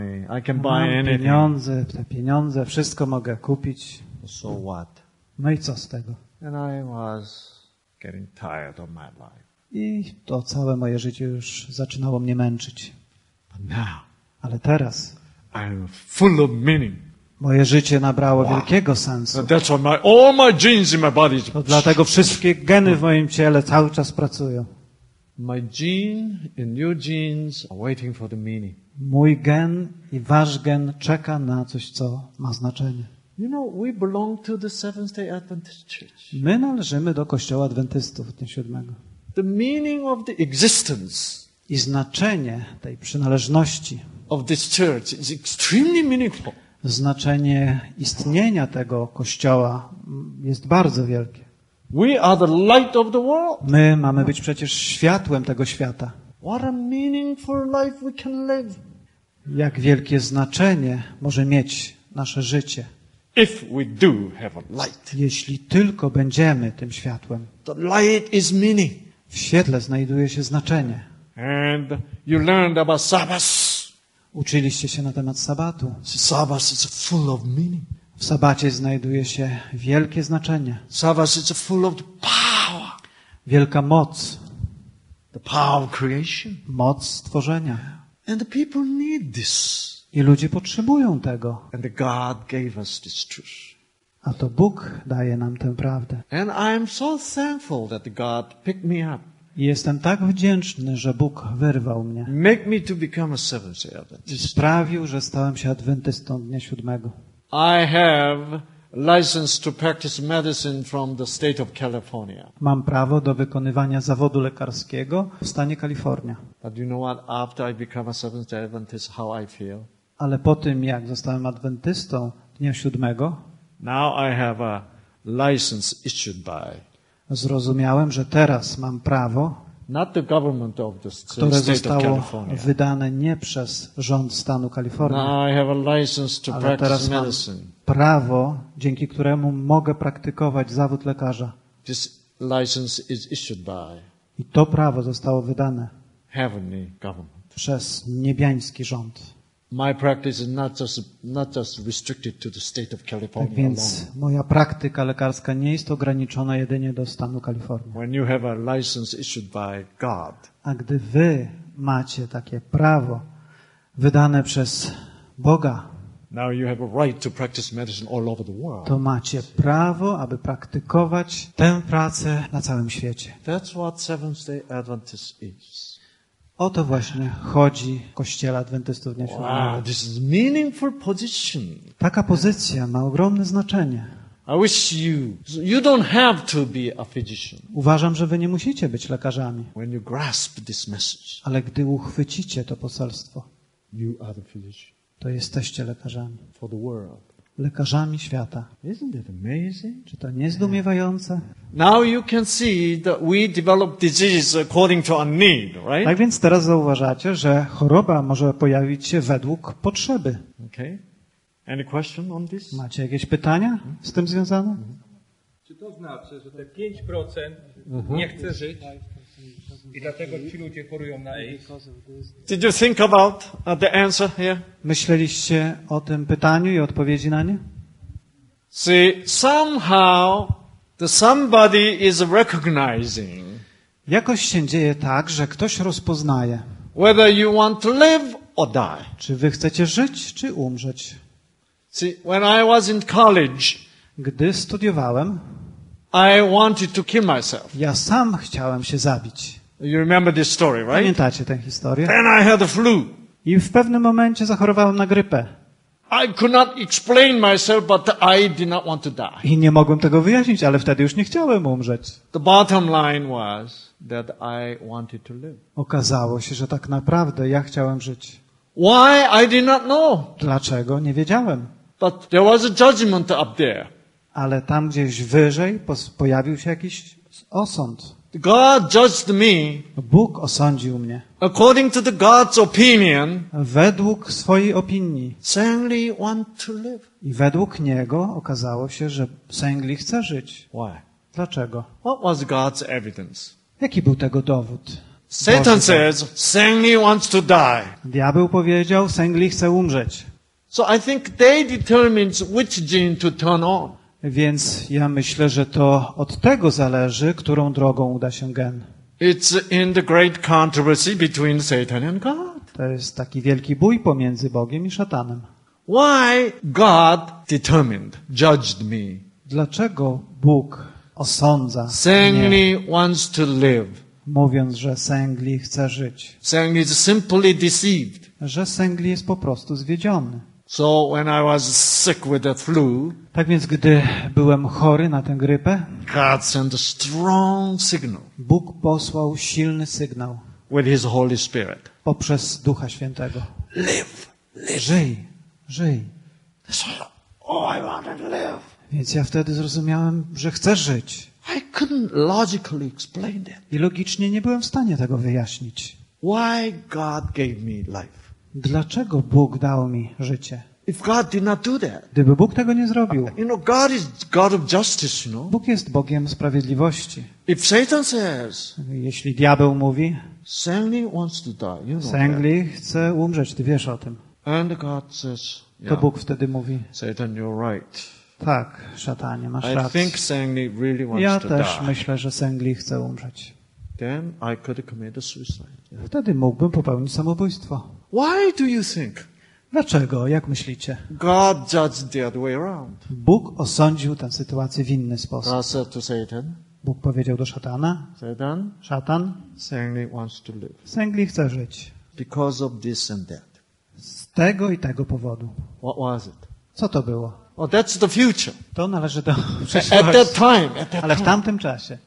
I can buy Mam anything. te pieniądze, wszystko mogę kupić. So what? No i co z tego? And I was getting tired of my life. I to całe moje życie już zaczynało mnie męczyć. But now, Ale teraz I'm full of meaning. moje życie nabrało wielkiego sensu. That's why all my genes in my body. To dlatego wszystkie geny w moim ciele cały czas pracują. My gene and your genes are waiting for the meaning. Mój gen i wasz gen czeka na coś, co ma znaczenie. We belong to the Seventh-day Adventist Church. My należymy do Kościoła Adwentystów Dnia Siódmego. The meaning of the existence I znaczenie tej przynależności, of this church is extremely meaningful. znaczenie istnienia tego Kościoła jest bardzo wielkie. We are the light of the world. My mamy być przecież światłem tego świata. What a meaningful life we can live. Jak wielkie znaczenie może mieć nasze życie, If we do have a light. jeśli tylko będziemy tym światłem. The light is meaning. W świetle znajduje się znaczenie. And you learned about Sabbath. Uczyliście się na temat sabatu. Sabbath is full of meaning. W sabacie znajduje się wielkie znaczenie, Sabbath is full of the power. wielka moc, The power of creation. moc stworzenia. And the people need this. I ludzie potrzebują tego, And the God gave us this truth. a to Bóg daje nam tę prawdę. And I am so thankful that God picked me up. I jestem tak wdzięczny, że Bóg wyrwał mnie Make me to become a Seventh-day i Adventist. sprawił, że stałem się adwentystą Dnia Siódmego. I have license to practice medicine from the state of California. Mam prawo do wykonywania zawodu lekarskiego w stanie Kalifornia. But you know what? After I become a Seventh-day Adventist, how I feel? Ale po tym, jak zostałem adwentystą Dnia Siódmego, Now I have a license issued by zrozumiałem, że teraz mam prawo, not the government of the które state of zostało California. wydane nie przez rząd stanu Kalifornia, Now I have a license to ale practice teraz mam medicine. prawo, dzięki któremu mogę praktykować zawód lekarza. This license is issued by I to prawo zostało wydane heavenly government. przez niebiański rząd. My practice is not just restricted to the state of Tak California więc alone. moja praktyka lekarska nie jest ograniczona jedynie do stanu Kalifornia. When you have a license issued by God, A gdy wy macie takie prawo wydane przez Boga, now you have a right to practice medicine all over the world. to macie prawo, aby praktykować tę pracę na całym świecie. That's what Seventh-day Adventist is. O to właśnie chodzi w Kościele Adwentystów Dnia Siódmego. Wow, this is meaningful position. Taka pozycja ma ogromne znaczenie. I wish you don't have to be a physician Uważam, że wy nie musicie być lekarzami, when you grasp this message. ale gdy uchwycicie to poselstwo, You are the physician to jesteście lekarzami. for the world. Lekarzami świata. Isn't that amazing? Czy to nie zdumiewające? Now you can see that we develop disease according to our need, right? Tak więc teraz zauważacie, że choroba może pojawić się według potrzeby. Okay. Any question on this? Macie jakieś pytania z tym związane? Czy to znaczy, że te 5% nie chce żyć? I dlatego ci ludzie chorują na AIDS. Did you think about the answer here? Myśleliście o tym pytaniu i odpowiedzi na nie? See, somehow the somebody is recognizing Jakoś się dzieje tak, że ktoś rozpoznaje, whether you want to live or die. czy wy chcecie żyć, czy umrzeć. See, when I was in college, Gdy studiowałem, I wanted to kill myself. ja sam chciałem się zabić. You remember this story, right? Pamiętacie tę historię? Then I had the flu. I w pewnym momencie zachorowałem na grypę. I could not explain myself, but I did not want to die. I nie mogłem tego wyjaśnić, ale wtedy już nie chciałem umrzeć. The bottom line was that I wanted to live. Okazało się, że tak naprawdę ja chciałem żyć. Why? I did not know. Dlaczego? Nie wiedziałem. But there was a judgment up there. Ale tam gdzieś wyżej pojawił się jakiś osąd. God judged me Bóg osądził mnie. according to the God's opinion. Według swojej opinii. Sangli want to live. I według niego okazało się, że Sengli chce żyć. Why? Dlaczego? What was God's evidence? Jaki był tego dowód? Satan Boży says Sangli wants to die. Diabeł powiedział, Sengli chce umrzeć. So I think they determines which gene to turn on. Więc ja myślę, że to od tego zależy, którą drogą uda się gen. It's in the great controversy between Satan and God. To jest taki wielki bój pomiędzy Bogiem i szatanem. Why God determined, judged me? Dlaczego Bóg osądza mnie, Sangli wants to live. mówiąc, że Sengli chce żyć? Sangli is simply deceived. Że Sengli jest po prostu zwiedziony. So when I was sick with the flu, Tak więc, gdy byłem chory na tę grypę, God sent a strong signal Bóg posłał silny sygnał with His Holy Spirit. poprzez Ducha Świętego. Live, live. Żyj, żyj. Oh, I want to live. Więc ja wtedy zrozumiałem, że chcę żyć. I couldn't logically explain that. I logicznie nie byłem w stanie tego wyjaśnić. Why God gave me life? Dlaczego Bóg dał mi życie? If God did not do that, Gdyby Bóg tego nie zrobił, God is God of justice, Bóg jest Bogiem sprawiedliwości. If Satan says, Jeśli diabeł mówi, Sangli wants to die, you know that. Sengli chce umrzeć, ty wiesz o tym. And God says, To yeah, Bóg wtedy mówi, Satan, you're right. tak, szatanie, masz I rację. think Sangli really wants Ja to też die. myślę, że Sengli chce umrzeć. Then I could commit a suicide. Wtedy mógłbym popełnić samobójstwo. Why do you think Dlaczego? Jak myślicie? God judged the other way around? Bóg osądził tę sytuację w inny sposób. God said to Satan, Bóg powiedział do szatana, Satan, szatan, Sangli wants to live Sengli chce żyć. because of this and that. Z tego i tego powodu. What was it? Co to było? Oh, that's the future. To należy do At that przyszłości. time, Ale w tamtym czasie,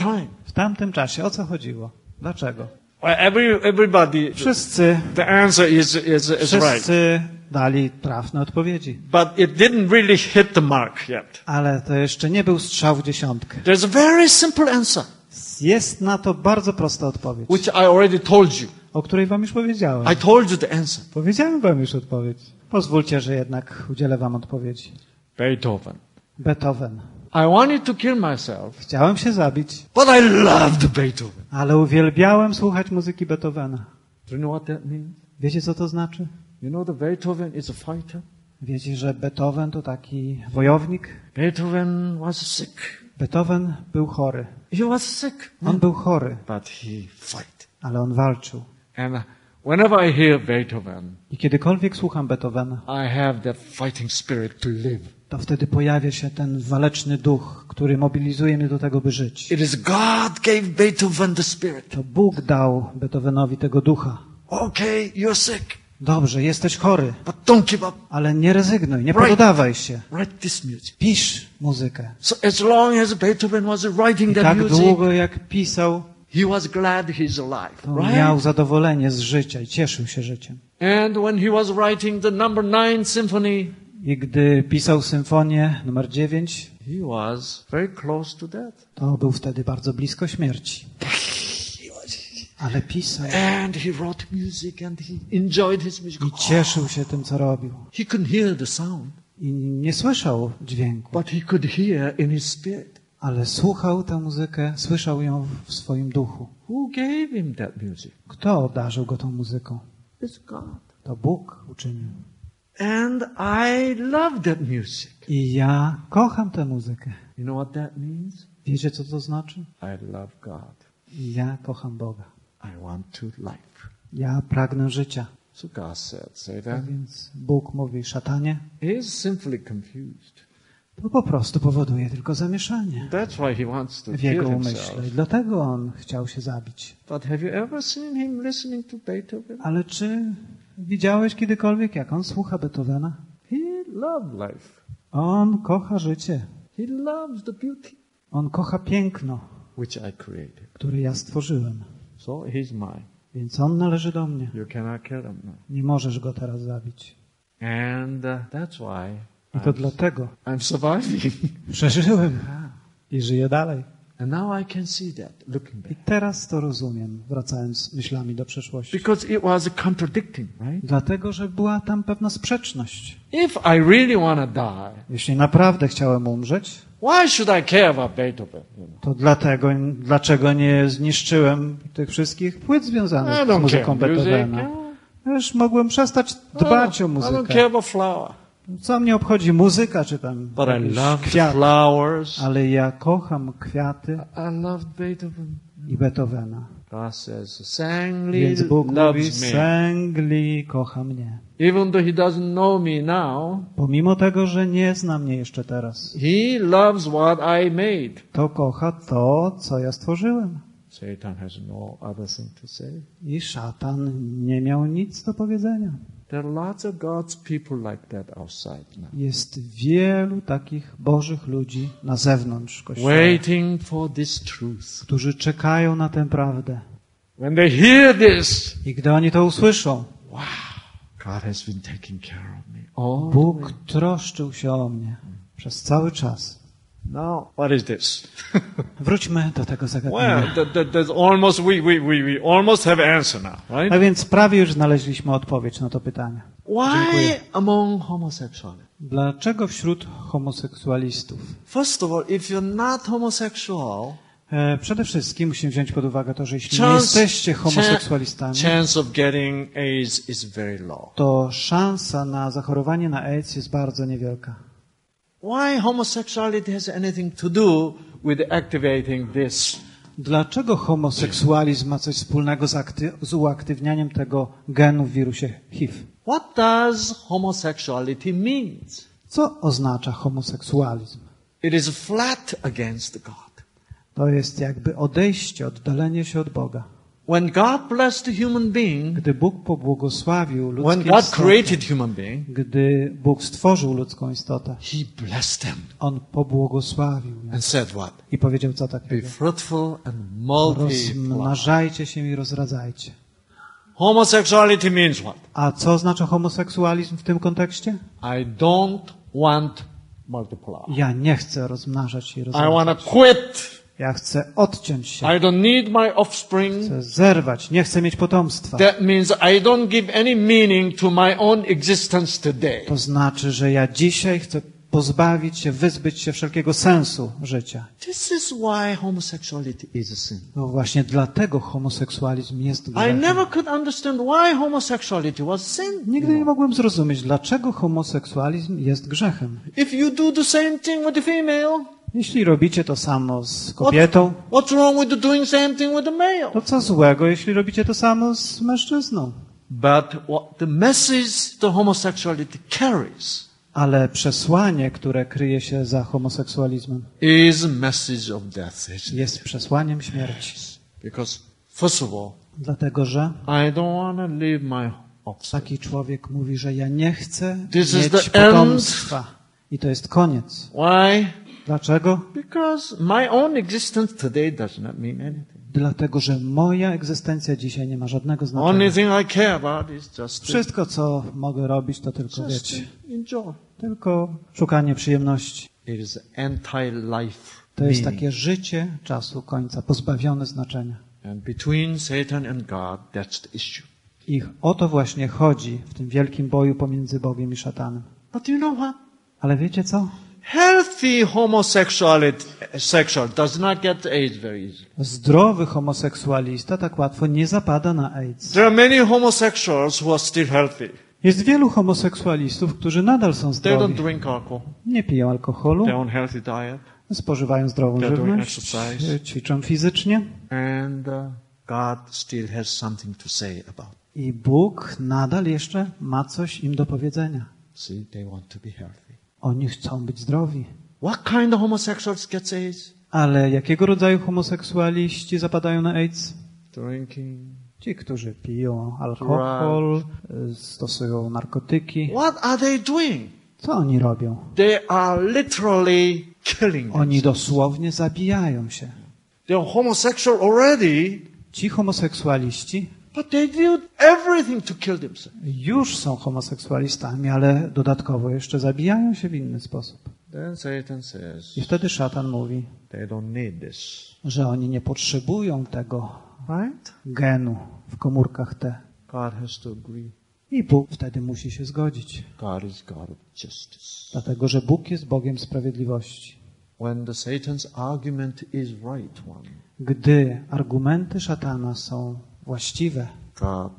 at that time. o co chodziło? Dlaczego? Well, everybody, Wszyscy the answer is right. Wszyscy dali trafne odpowiedzi. But it didn't really hit the mark yet. Ale to jeszcze nie był strzał w dziesiątkę. There's a very simple answer, Jest na to bardzo prosta odpowiedź, which I already told you. o której wam już powiedziałem. I told you the answer. Powiedziałem wam już odpowiedź. Pozwólcie, że jednak udzielę wam odpowiedzi. Beethoven. Beethoven. I wanted to kill myself, Chciałem się zabić, but I loved Beethoven. ale uwielbiałem słuchać muzyki Beethovena. Do you know what that means? Wiecie, co to znaczy? You know that Beethoven is a fighter? Wiecie, że Beethoven to taki wojownik? Beethoven was sick. Beethoven był chory. He was sick. On był chory, But he fight. ale on walczył. And whenever I hear Beethoven, I kiedykolwiek słucham Beethovena, I have that fighting spirit to live. to wtedy pojawia się ten waleczny duch, który mobilizuje mnie do tego, by żyć. It is God gave Beethoven the spirit. To Bóg dał Beethovenowi tego ducha. Okay, you're sick, Dobrze, jesteś chory, but don't give up. ale nie rezygnuj, nie Right. poddawaj się. Write this music. Pisz muzykę. So as long as Beethoven was writing I that tak music, długo jak pisał, he was glad he's alive, to right? miał zadowolenie z życia i cieszył się życiem. And when he was writing the number 9 symphony, I gdy pisał symfonię numer 9, he was very close to death. to był wtedy bardzo blisko śmierci. Ale pisał And he wrote music and he enjoyed his music. i cieszył się tym, co robił. He couldn't hear the sound, I nie słyszał dźwięku, but he could hear in his spirit. ale słuchał tę muzykę, słyszał ją w swoim duchu. Who gave him that music? Kto obdarzył go tą muzyką? It's God. To Bóg uczynił. And I love that music. I ja kocham tę muzykę. You know what that means? Wiecie, co to znaczy? I love God. Ja kocham Boga. I want to life. Ja pragnę życia. So God said, say A that. więc Bóg mówi, szatanie, He is simply confused. to po prostu powoduje tylko zamieszanie That's why he wants to w kill jego himself. umyśle. I dlatego on chciał się zabić. But have you ever seen him listening to Beethoven? Ale czy widziałeś kiedykolwiek, jak on słucha Beethovena? He loved life. On kocha życie. He loves the beauty On kocha piękno, which I created. które ja stworzyłem. So he's mine. Więc on należy do mnie. You cannot kill him now. Nie możesz go teraz zabić. And that's why I to dlatego I'm surviving. przeżyłem i żyję dalej. And now I can see that looking I back. teraz to rozumiem, wracając myślami do przeszłości. Because it was contradicting, right? Dlatego, że była tam pewna sprzeczność. If I really want to die, Jeśli naprawdę chciałem umrzeć, why should I care about Beethoven? You know? to dlaczego nie zniszczyłem tych wszystkich płyt związanych I z don't care muzyką music. Beethovena? Już mogłem przestać dbać o I don't care muzykę. about flower. Co mnie obchodzi muzyka, czy tam But I jakiś love kwiat? flowers. Ale ja kocham kwiaty I loved Beethoven. i Beethovena. God says, Sang Lee Więc Bóg mówi, loves me. Sengli kocha mnie. Even though he doesn't know me now, Pomimo tego, że nie zna mnie jeszcze teraz, he loves what I made. to kocha to, co ja stworzyłem. Satan has no other thing to say. I szatan nie miał nic do powiedzenia. There are lots of God's people like that outside now. Jest wielu takich Bożych ludzi na zewnątrz Kościoła, Waiting for this truth. którzy czekają na tę prawdę. When they hear this, I gdy oni to usłyszą, wow, God has been taking care of me. Oh, Bóg troszczył się o mnie przez cały czas. now what is this? Wróćmy do tego zagadnienia. Well, there's almost we almost have answer now, right? A więc prawie już znaleźliśmy odpowiedź na to pytanie. Dziękuję. Why among homosexuals? Dlaczego wśród homoseksualistów? First of all, if you're not homosexual, Przede wszystkim musimy wziąć pod uwagę to, że jeśli nie jesteście homoseksualistami, chance of getting AIDS is very low. to szansa na zachorowanie na AIDS jest bardzo niewielka. Why homosexuality has anything to do with activating this? Dlaczego homoseksualizm ma coś wspólnego z uaktywnianiem tego genu w wirusie HIV? What does homosexuality means? Co oznacza homoseksualizm? It is flat against God. To jest jakby odejście, oddalenie się od Boga. When God blessed the human being, Gdy Bóg pobłogosławił when ludzkie God istoty, created human being, gdy Bóg stworzył ludzką istotę, He blessed them On pobłogosławił ją and said what? i powiedział co Be takiego? fruitful and multiply. Rozmnażajcie się i rozradzajcie. Homosexuality means what? A co oznacza homoseksualizm w tym kontekście? I don't want multiply. Ja nie chcę rozmnażać się i I want rozradzać. to quit. Ja chcę odciąć się. I don't need my offspring. Chcę zerwać. Nie chcę mieć potomstwa. That means I don't give any meaning to my own existence today. To znaczy, że ja dzisiaj chcę pozbawić się, wyzbyć się wszelkiego sensu życia. This is why homosexuality is a sin. No właśnie dlatego homoseksualizm jest I grzechem. never could understand why homosexuality was a sin. Nigdy nie mogłem zrozumieć, dlaczego homoseksualizm jest grzechem. If you do the same thing with the female, Jeśli robicie to samo z kobietą, what's wrong with doing same thing with the male? to co złego, jeśli robicie to samo z mężczyzną? But what the message the homosexuality carries Ale przesłanie, które kryje się za homoseksualizmem, is a message of death. isn't it? jest przesłaniem śmierci. Because first of all, Dlatego, że I don't want to leave my offspring. taki człowiek mówi, że ja nie chcę This is mieć the potomstwa. I to jest koniec. Why? Dlaczego? Because my own existence today does not mean anything. Dlatego, że moja egzystencja dzisiaj nie ma żadnego Only znaczenia. thing I care about is just Wszystko, co mogę robić, to tylko, wiecie, enjoy. tylko szukanie przyjemności. It is anti-life. To jest meaning. takie życie czasu końca, pozbawione znaczenia. And between Satan and God, that's the issue. I o to właśnie chodzi w tym wielkim boju pomiędzy Bogiem i szatanem. But you know what? Ale wiecie co? Healthy sexual does not get AIDS very easily. Zdrowy homoseksualista tak łatwo nie zapada na AIDS. There are many homosexuals who are still healthy. Jest wielu homoseksualistów, którzy nadal są They don't zdrowi. drink alcohol. Nie piją alkoholu, They're on healthy diet. spożywają zdrową They're doing żywność, exercise. ćwiczą fizycznie. And God still has something to say about it. I Bóg nadal jeszcze ma coś im do powiedzenia. See, they want to be healthy. Oni chcą być zdrowi. What kind of homosexuals gets AIDS? Ale jakiego rodzaju homoseksualiści zapadają na AIDS? Drinking. Ci, którzy piją alkohol, stosują narkotyki. What are they doing? Co oni robią? They are literally killing Oni themselves. dosłownie zabijają się. They are homosexual already, Ci homoseksualiści but they do everything to kill themselves. już są homoseksualistami, ale dodatkowo jeszcze zabijają się w inny sposób. Then Satan says, I wtedy szatan mówi, they don't need this. że oni nie potrzebują tego Right? genu w komórkach T. God has to agree. I Bóg wtedy musi się zgodzić. God is God of justice. Dlatego, że Bóg jest Bogiem sprawiedliwości. When the Satan's argument is right one, Gdy argumenty szatana są właściwe, God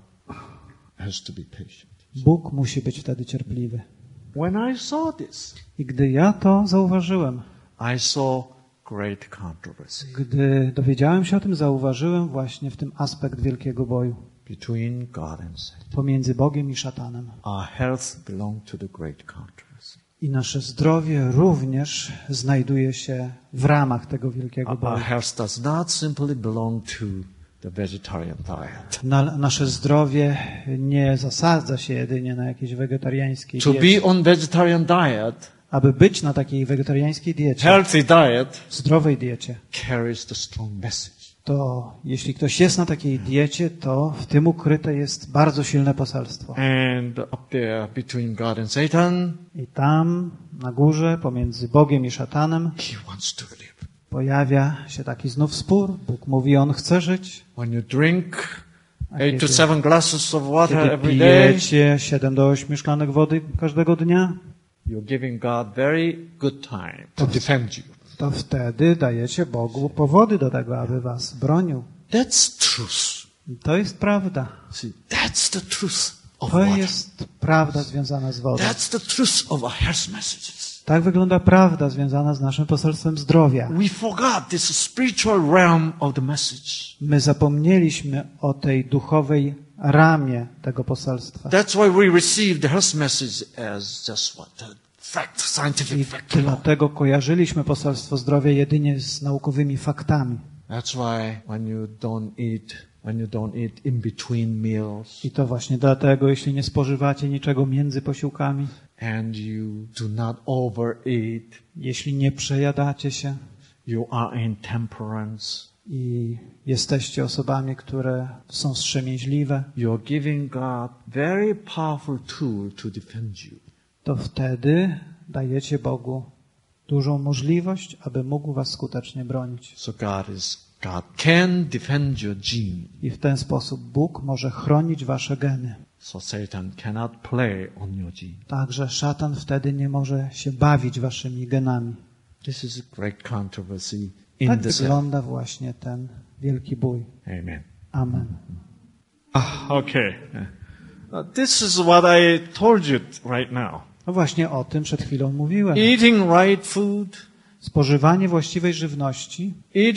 has to be patient. Bóg musi być wtedy cierpliwy. When I saw this, I gdy ja to zauważyłem, I saw great controversy gdy dowiedziałem się o tym, zauważyłem właśnie w tym aspekt wielkiego boju between God and Satan. pomiędzy Bogiem i szatanem. Our health belongs to the great controversy. I nasze zdrowie również znajduje się w ramach tego wielkiego Our boju. health does not simply belong to the vegetarian diet. Nasze zdrowie nie zasadza się jedynie na jakiejś wegetariańskiej To diecie. be on vegetarian diet, Aby być na takiej wegetariańskiej diecie, healthy diet, zdrowej diecie, carries the strong message. to jeśli ktoś jest na takiej diecie, to w tym ukryte jest bardzo silne poselstwo. And up there between God and Satan, I tam, na górze, pomiędzy Bogiem i szatanem, he wants to live. pojawia się taki znów spór. Bóg mówi, on chce żyć. When you drink A 8 to kiedy- 7 glasses of water Kiedy every day, pijecie 7 do 8 szklanek wody każdego dnia, you're giving God very good time to defend you. to wtedy dajecie Bogu powody do tego, aby was bronił. That's truth. I to jest prawda. See, that's the truth of To water. jest prawda związana z wodą. That's the truth of our health messages. Tak wygląda prawda związana z naszym poselstwem zdrowia. We forgot this spiritual realm of the message. My zapomnieliśmy o tej duchowej ramie tego poselstwa. That's why we receive the health message as just what the fact, scientific I fact. dlatego kojarzyliśmy poselstwo zdrowia jedynie z naukowymi faktami. That's why when you don't eat in between meals I to właśnie dlatego, jeśli nie spożywacie niczego między posiłkami, and you do not overeat, jeśli nie przejadacie się you are in temperance. i jesteście osobami, które są wstrzemięźliwe, You're giving God very powerful tool to defend you. to wtedy dajecie Bogu dużą możliwość, aby mógł was skutecznie bronić. So God can defend your gene. I w ten sposób Bóg może chronić wasze geny. So Satan cannot play on your gene. Także szatan wtedy nie może się bawić waszymi genami. This is a great controversy in Tak the cell. wygląda właśnie ten wielki bój. Amen. Amen. Okay. This is what I told you right now. No właśnie o tym przed chwilą mówiłem. Eating right food, Spożywanie właściwej żywności,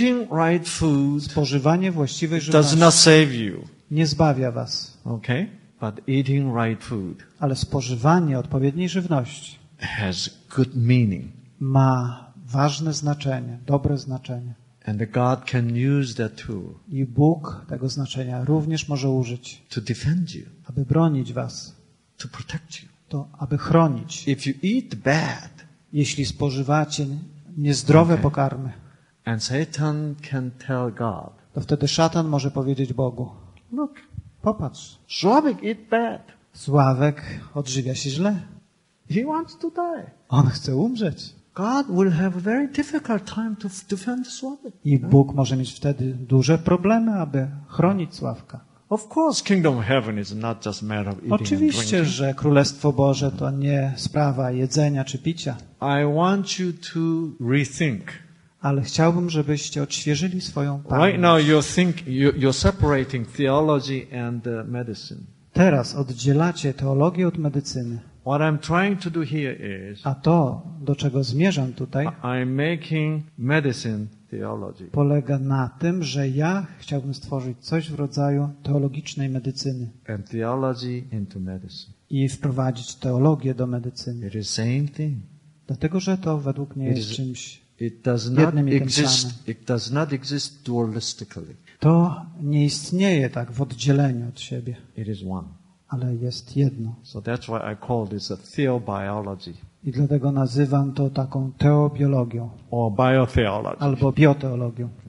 spożywanie właściwej does żywności not save you. nie zbawia was, Okay? But eating right food ale spożywanie odpowiedniej żywności has good meaning. ma ważne znaczenie, dobre znaczenie. And God can use that tool I Bóg tego znaczenia również może użyć, to defend you, aby bronić was, to protect you. to aby chronić. If you eat bad, Jeśli spożywacie niezdrowe pokarmy, and Satan can tell God, to wtedy szatan może powiedzieć Bogu, look, popatrz, Sławek eat bad. Sławek odżywia się źle. He wants to die. On chce umrzeć. God will have a very difficult time to defend Sławek. I Bóg może mieć wtedy duże problemy, aby chronić Sławka. Of course, kingdom of heaven is not just a matter of eating and Oczywiście, drinking. że Królestwo Boże to nie sprawa jedzenia czy picia, I want you to rethink. ale chciałbym, żebyście odświeżyli swoją Right pamięć. now, you're separating theology and medicine. Teraz oddzielacie teologię od medycyny. What I'm trying to do here is A to, do czego zmierzam tutaj, I'm making medicine theology. polega na tym, że ja chciałbym stworzyć coś w rodzaju teologicznej medycyny And theology into medicine. i wprowadzić teologię do medycyny. It is same thing. Dlatego, że to według mnie It jest is- czymś. It does not Jednym i tym exist. It does not exist dualistically. To nie istnieje tak w oddzieleniu od siebie, It is one. ale jest jedno. So that's why I call this a theobiology I dlatego nazywam to taką teobiologią or biotheology. albo bioteologią.